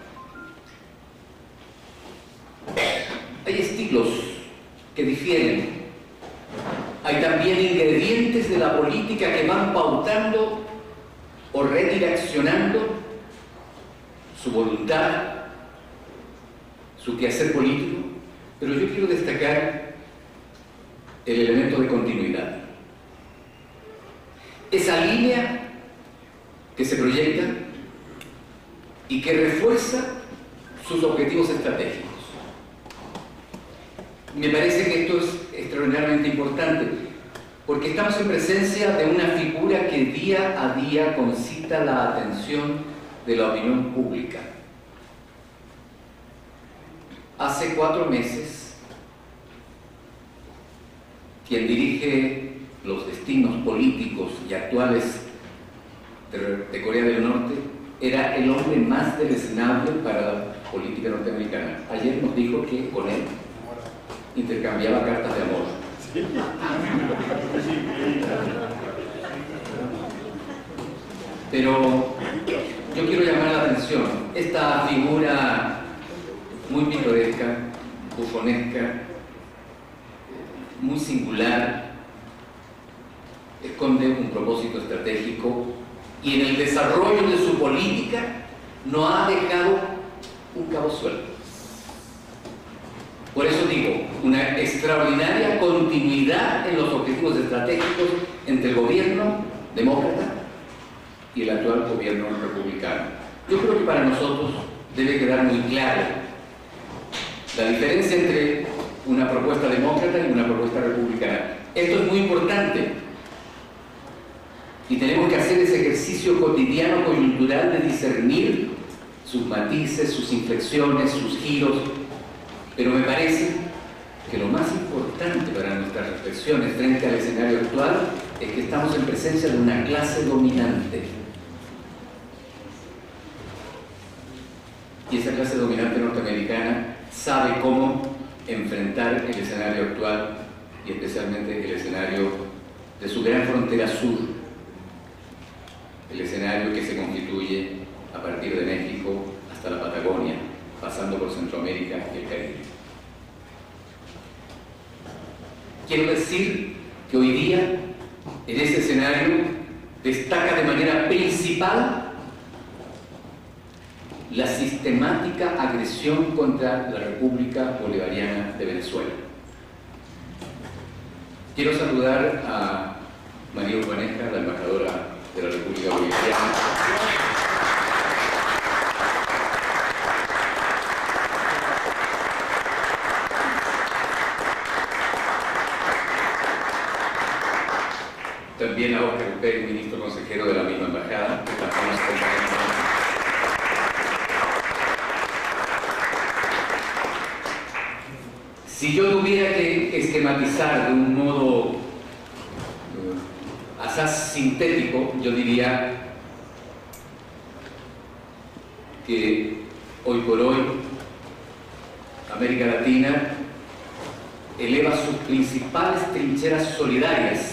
Hay estilos que difieren. Hay también ingredientes de la política que van pautando o redireccionando su voluntad, su quehacer político, pero yo quiero destacar el elemento de continuidad. Esa línea que se proyecta y que refuerza sus objetivos estratégicos. Me parece que esto es extraordinariamente importante, porque estamos en presencia de una figura que día a día concita la atención de la opinión pública. Hace cuatro meses, quien dirige los destinos políticos y actuales de, de Corea del Norte era el hombre más deleznable para la política norteamericana. Ayer nos dijo que con él intercambiaba cartas de amor. Pero yo quiero llamar la atención. Esta figura muy pintoresca, bufonesca, muy singular, esconde un propósito estratégico y en el desarrollo de su política no ha dejado un cabo suelto. Por eso digo, una extraordinaria continuidad en los objetivos estratégicos entre el gobierno demócrata y el actual gobierno republicano. Yo creo que para nosotros debe quedar muy claro la diferencia entre una propuesta demócrata y una propuesta republicana. Esto es muy importante y tenemos que hacer ese ejercicio cotidiano coyuntural de discernir sus matices, sus inflexiones, sus giros. Pero me parece que lo más importante para nuestras reflexiones frente al escenario actual es que estamos en presencia de una clase dominante. Y esa clase dominante norteamericana sabe cómo enfrentar el escenario actual y especialmente el escenario de su gran frontera sur, el escenario que se constituye a partir de México hasta la Patagonia, pasando por Centroamérica y el Caribe. Quiero decir que hoy día, en ese escenario, destaca de manera principal la sistemática agresión contra la República Bolivariana de Venezuela. Quiero saludar a María Urbaneja, la embajadora de la República Bolivariana. También a Oscar Pérez, ministro consejero de la misma embajada, que la estamos acompañando. Si yo tuviera que esquematizar de un modo uh, asaz sintético, yo diría que hoy por hoy América Latina eleva sus principales trincheras solidarias,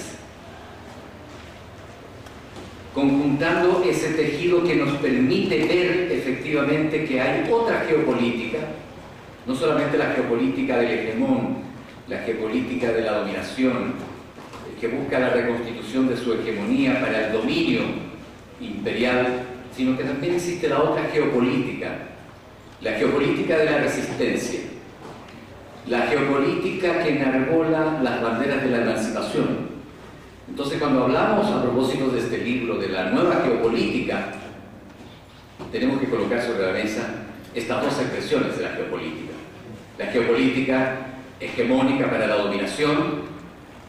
conjuntando ese tejido que nos permite ver efectivamente que hay otra geopolítica, no solamente la geopolítica del hegemón, la geopolítica de la dominación, que busca la reconstitución de su hegemonía para el dominio imperial, sino que también existe la otra geopolítica, la geopolítica de la resistencia, la geopolítica que enarbola las banderas de la emancipación. Entonces, cuando hablamos a propósito de este libro, de la nueva geopolítica, tenemos que colocar sobre la mesa estas dos expresiones de la geopolítica. La geopolítica hegemónica para la dominación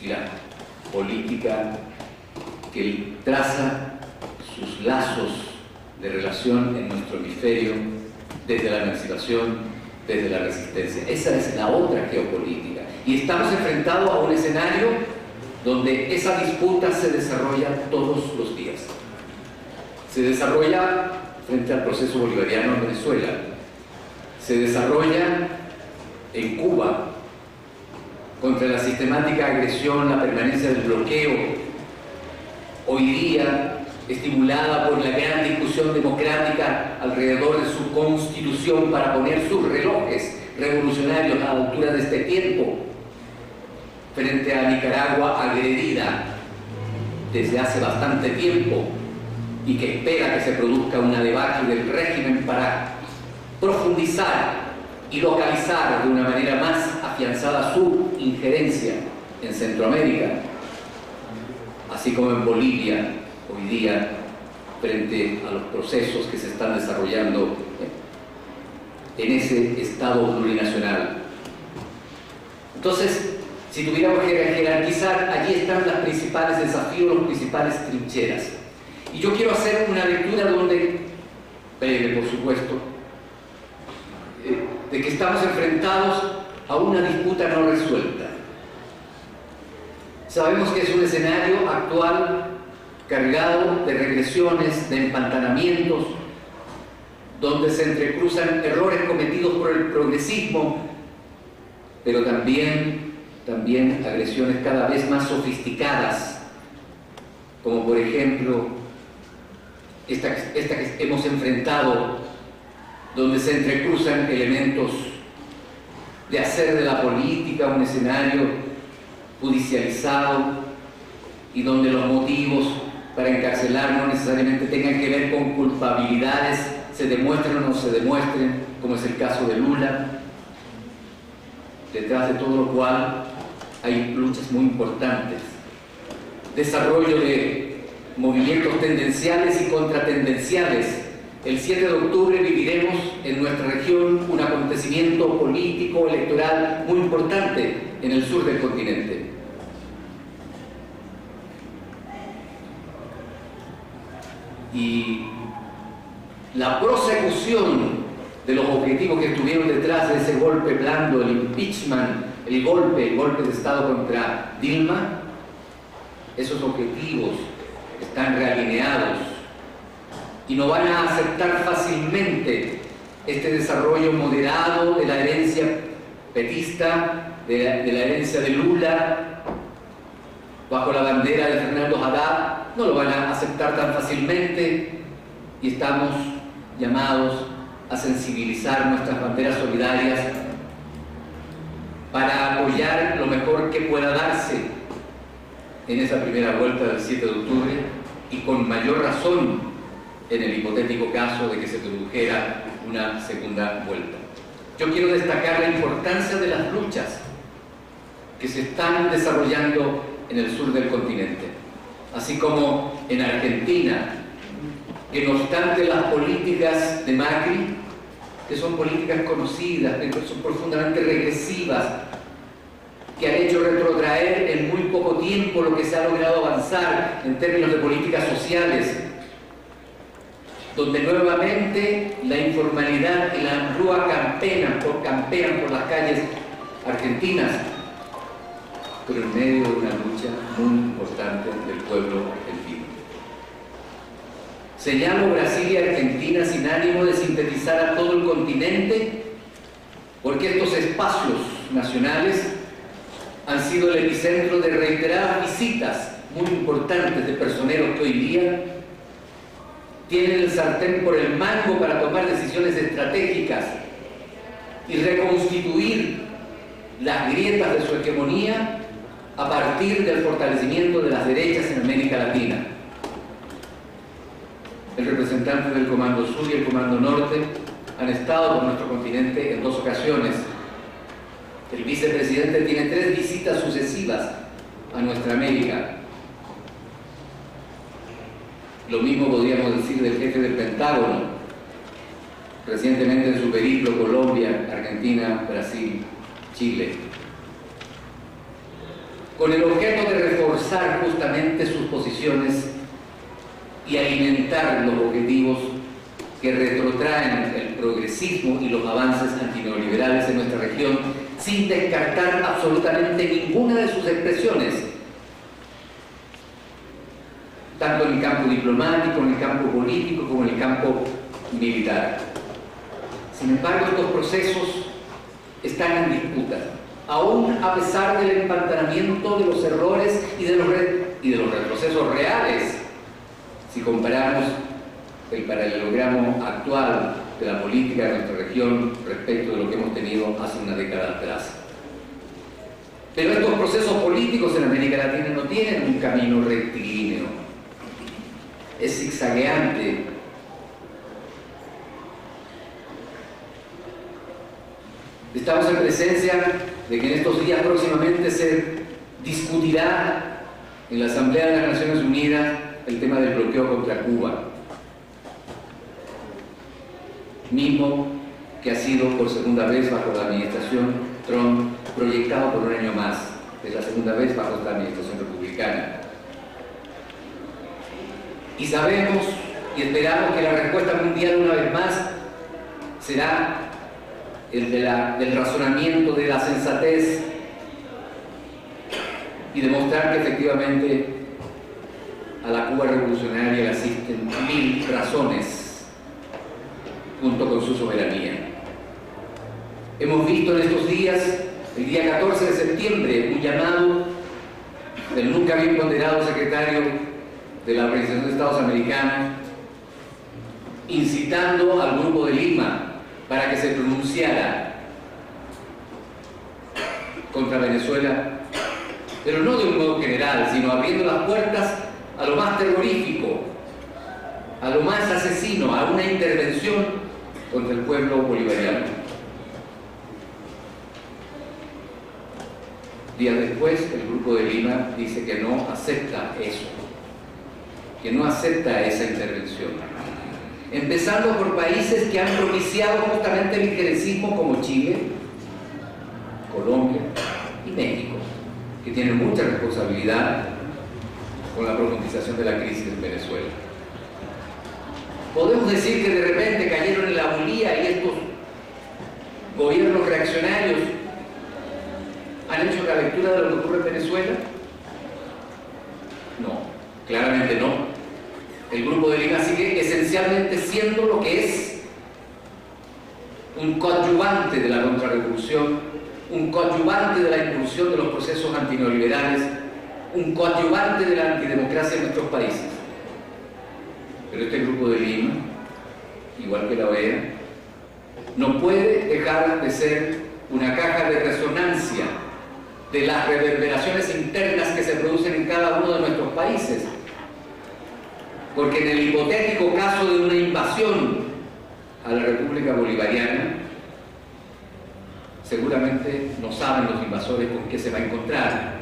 y la política que traza sus lazos de relación en nuestro hemisferio desde la emancipación, desde la resistencia. Esa es la otra geopolítica. Y estamos enfrentados a un escenario donde esa disputa se desarrolla todos los días. Se desarrolla frente al proceso bolivariano en Venezuela, se desarrolla en Cuba contra la sistemática agresión, la permanencia del bloqueo, hoy día estimulada por la gran discusión democrática alrededor de su constitución para poner sus relojes revolucionarios a la altura de este tiempo, frente a Nicaragua agredida desde hace bastante tiempo y que espera que se produzca una debacle del régimen para profundizar y localizar de una manera más afianzada su injerencia en Centroamérica, así como en Bolivia hoy día, frente a los procesos que se están desarrollando en ese Estado plurinacional. Entonces, si tuviéramos que jerarquizar, allí están los principales desafíos, las principales trincheras. Y yo quiero hacer una lectura donde, breve por supuesto, eh, de que estamos enfrentados a una disputa no resuelta. Sabemos que es un escenario actual cargado de regresiones, de empantanamientos, donde se entrecruzan errores cometidos por el progresismo, pero también, también agresiones cada vez más sofisticadas, como por ejemplo esta, esta que hemos enfrentado, donde se entrecruzan elementos de hacer de la política un escenario judicializado y donde los motivos para encarcelar no necesariamente tengan que ver con culpabilidades, se demuestren o no se demuestren, como es el caso de Lula, detrás de todo lo cual hay luchas muy importantes, desarrollo de movimientos tendenciales y contratendenciales. El siete de octubre viviremos en nuestra región un acontecimiento político, electoral muy importante en el sur del continente. Y la prosecución de los objetivos que estuvieron detrás de ese golpe blando, el impeachment, el golpe, el golpe de Estado contra Dilma, esos objetivos están realineados y no van a aceptar fácilmente este desarrollo moderado de la herencia petista, de la, de la herencia de Lula, bajo la bandera de Fernando Haddad. No lo van a aceptar tan fácilmente y estamos llamados a sensibilizar nuestras banderas solidarias para apoyar lo mejor que pueda darse en esa primera vuelta del siete de octubre y con mayor razón en el hipotético caso de que se produjera una segunda vuelta. Yo quiero destacar la importancia de las luchas que se están desarrollando en el sur del continente, así como en Argentina, que no obstante las políticas de Macri, que son políticas conocidas, que son profundamente regresivas, que han hecho retrotraer en muy poco tiempo lo que se ha logrado avanzar en términos de políticas sociales, donde nuevamente la informalidad y la hambruna campean por, campean por las calles argentinas, pero en medio de una lucha muy importante del pueblo argentino. Señalo Brasil y Argentina sin ánimo de sintetizar a todo el continente, porque estos espacios nacionales han sido el epicentro de reiteradas visitas muy importantes de personeros que hoy día tienen el sartén por el mango para tomar decisiones estratégicas y reconstituir las grietas de su hegemonía a partir del fortalecimiento de las derechas en América Latina. El representante del Comando Sur y el Comando Norte han estado por nuestro continente en dos ocasiones. El vicepresidente tiene tres visitas sucesivas a nuestra América. Lo mismo podríamos decir del jefe del Pentágono, recientemente en su periplo Colombia, Argentina, Brasil, Chile. con el objeto de reforzar justamente sus posiciones y alimentar los objetivos que retrotraen el progresismo y los avances antineoliberales en nuestra región, sin descartar absolutamente ninguna de sus expresiones, tanto en el campo diplomático, en el campo político, como en el campo militar. Sin embargo, estos procesos están en disputa, aún a pesar del empantanamiento de los errores y de los, re y de los retrocesos reales, si comparamos el paralelogramo actual de la política de nuestra región respecto de lo que hemos tenido hace una década atrás. Pero estos procesos políticos en América Latina no tienen un camino rectilíneo, es zigzagueante. Estamos en presencia de que en estos días próximamente se discutirá en la Asamblea de las Naciones Unidas el tema del bloqueo contra Cuba, mismo que ha sido por segunda vez bajo la administración Trump proyectado por un año más. Es la segunda vez bajo esta administración republicana. Y sabemos y esperamos que la respuesta mundial una vez más será el de la, del razonamiento, de la sensatez, y demostrar que efectivamente a la Cuba revolucionaria le asisten mil razones junto con su soberanía. Hemos visto en estos días, el día catorce de septiembre, un llamado del nunca bien ponderado secretario de la Organización de Estados Americanos incitando al Grupo de Lima para que se pronunciara contra Venezuela, pero no de un modo general, sino abriendo las puertas a lo más terrorífico, a lo más asesino, a una intervención contra el pueblo bolivariano. Días después, el Grupo de Lima dice que no acepta eso, que no acepta esa intervención. Empezando por países que han propiciado justamente el injerencismo como Chile, Colombia y México, que tienen mucha responsabilidad con la profundización de la crisis en Venezuela. Podemos decir que de repente cayeron en la bulía y estos gobiernos reaccionarios han hecho la lectura de lo que ocurre en Venezuela. No, claramente no. El Grupo de Lima sigue esencialmente siendo lo que es un coadyuvante de la contrarrevolución, un coadyuvante de la impulsión de los procesos antineoliberales, un coadyuvante de la antidemocracia en nuestros países. Pero este Grupo de Lima, igual que la O E A, no puede dejar de ser una caja de resonancia de las reverberaciones internas que se producen en cada uno de nuestros países. Porque en el hipotético caso de una invasión a la República Bolivariana, seguramente no saben los invasores con qué se va a encontrar.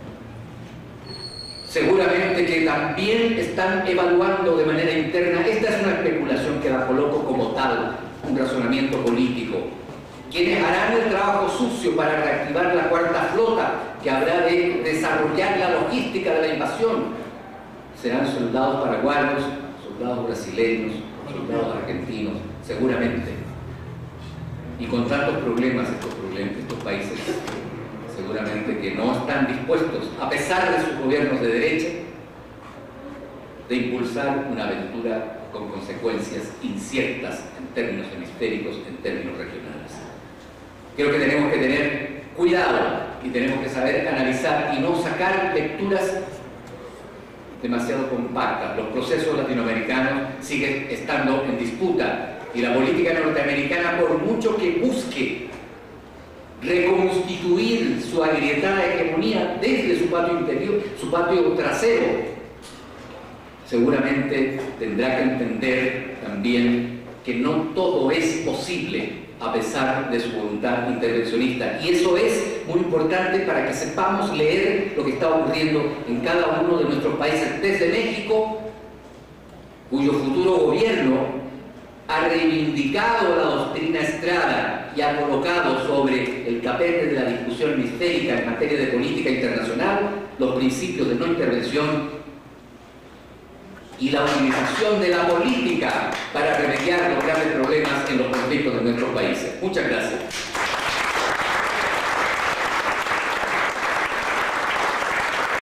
Seguramente que también están evaluando de manera interna, esta es una especulación que la coloco como tal, un razonamiento político. Quienes harán el trabajo sucio para reactivar la cuarta flota que habrá de desarrollar la logística de la invasión serán soldados paraguayos, soldados brasileños, soldados argentinos, seguramente. Y con tantos problemas estos, problemas, estos países, seguramente que no están dispuestos, a pesar de sus gobiernos de derecha, de impulsar una aventura con consecuencias inciertas en términos hemisféricos, en términos regionales. Creo que tenemos que tener cuidado y tenemos que saber analizar y no sacar lecturas demasiado compactas. Los procesos latinoamericanos siguen estando en disputa y la política norteamericana, por mucho que busque reconstituir su agrietada hegemonía desde su patio interior, su patio trasero, seguramente tendrá que entender también que no todo es posible a pesar de su voluntad intervencionista. Y eso es muy importante para que sepamos leer lo que está ocurriendo en cada uno de nuestros países, desde México, cuyo futuro gobierno ha reivindicado la doctrina Estrada y ha colocado sobre el tapete de la discusión histérica en materia de política internacional los principios de no intervención y la utilización de la política para remediar los graves problemas en los conflictos de nuestros países. Muchas gracias.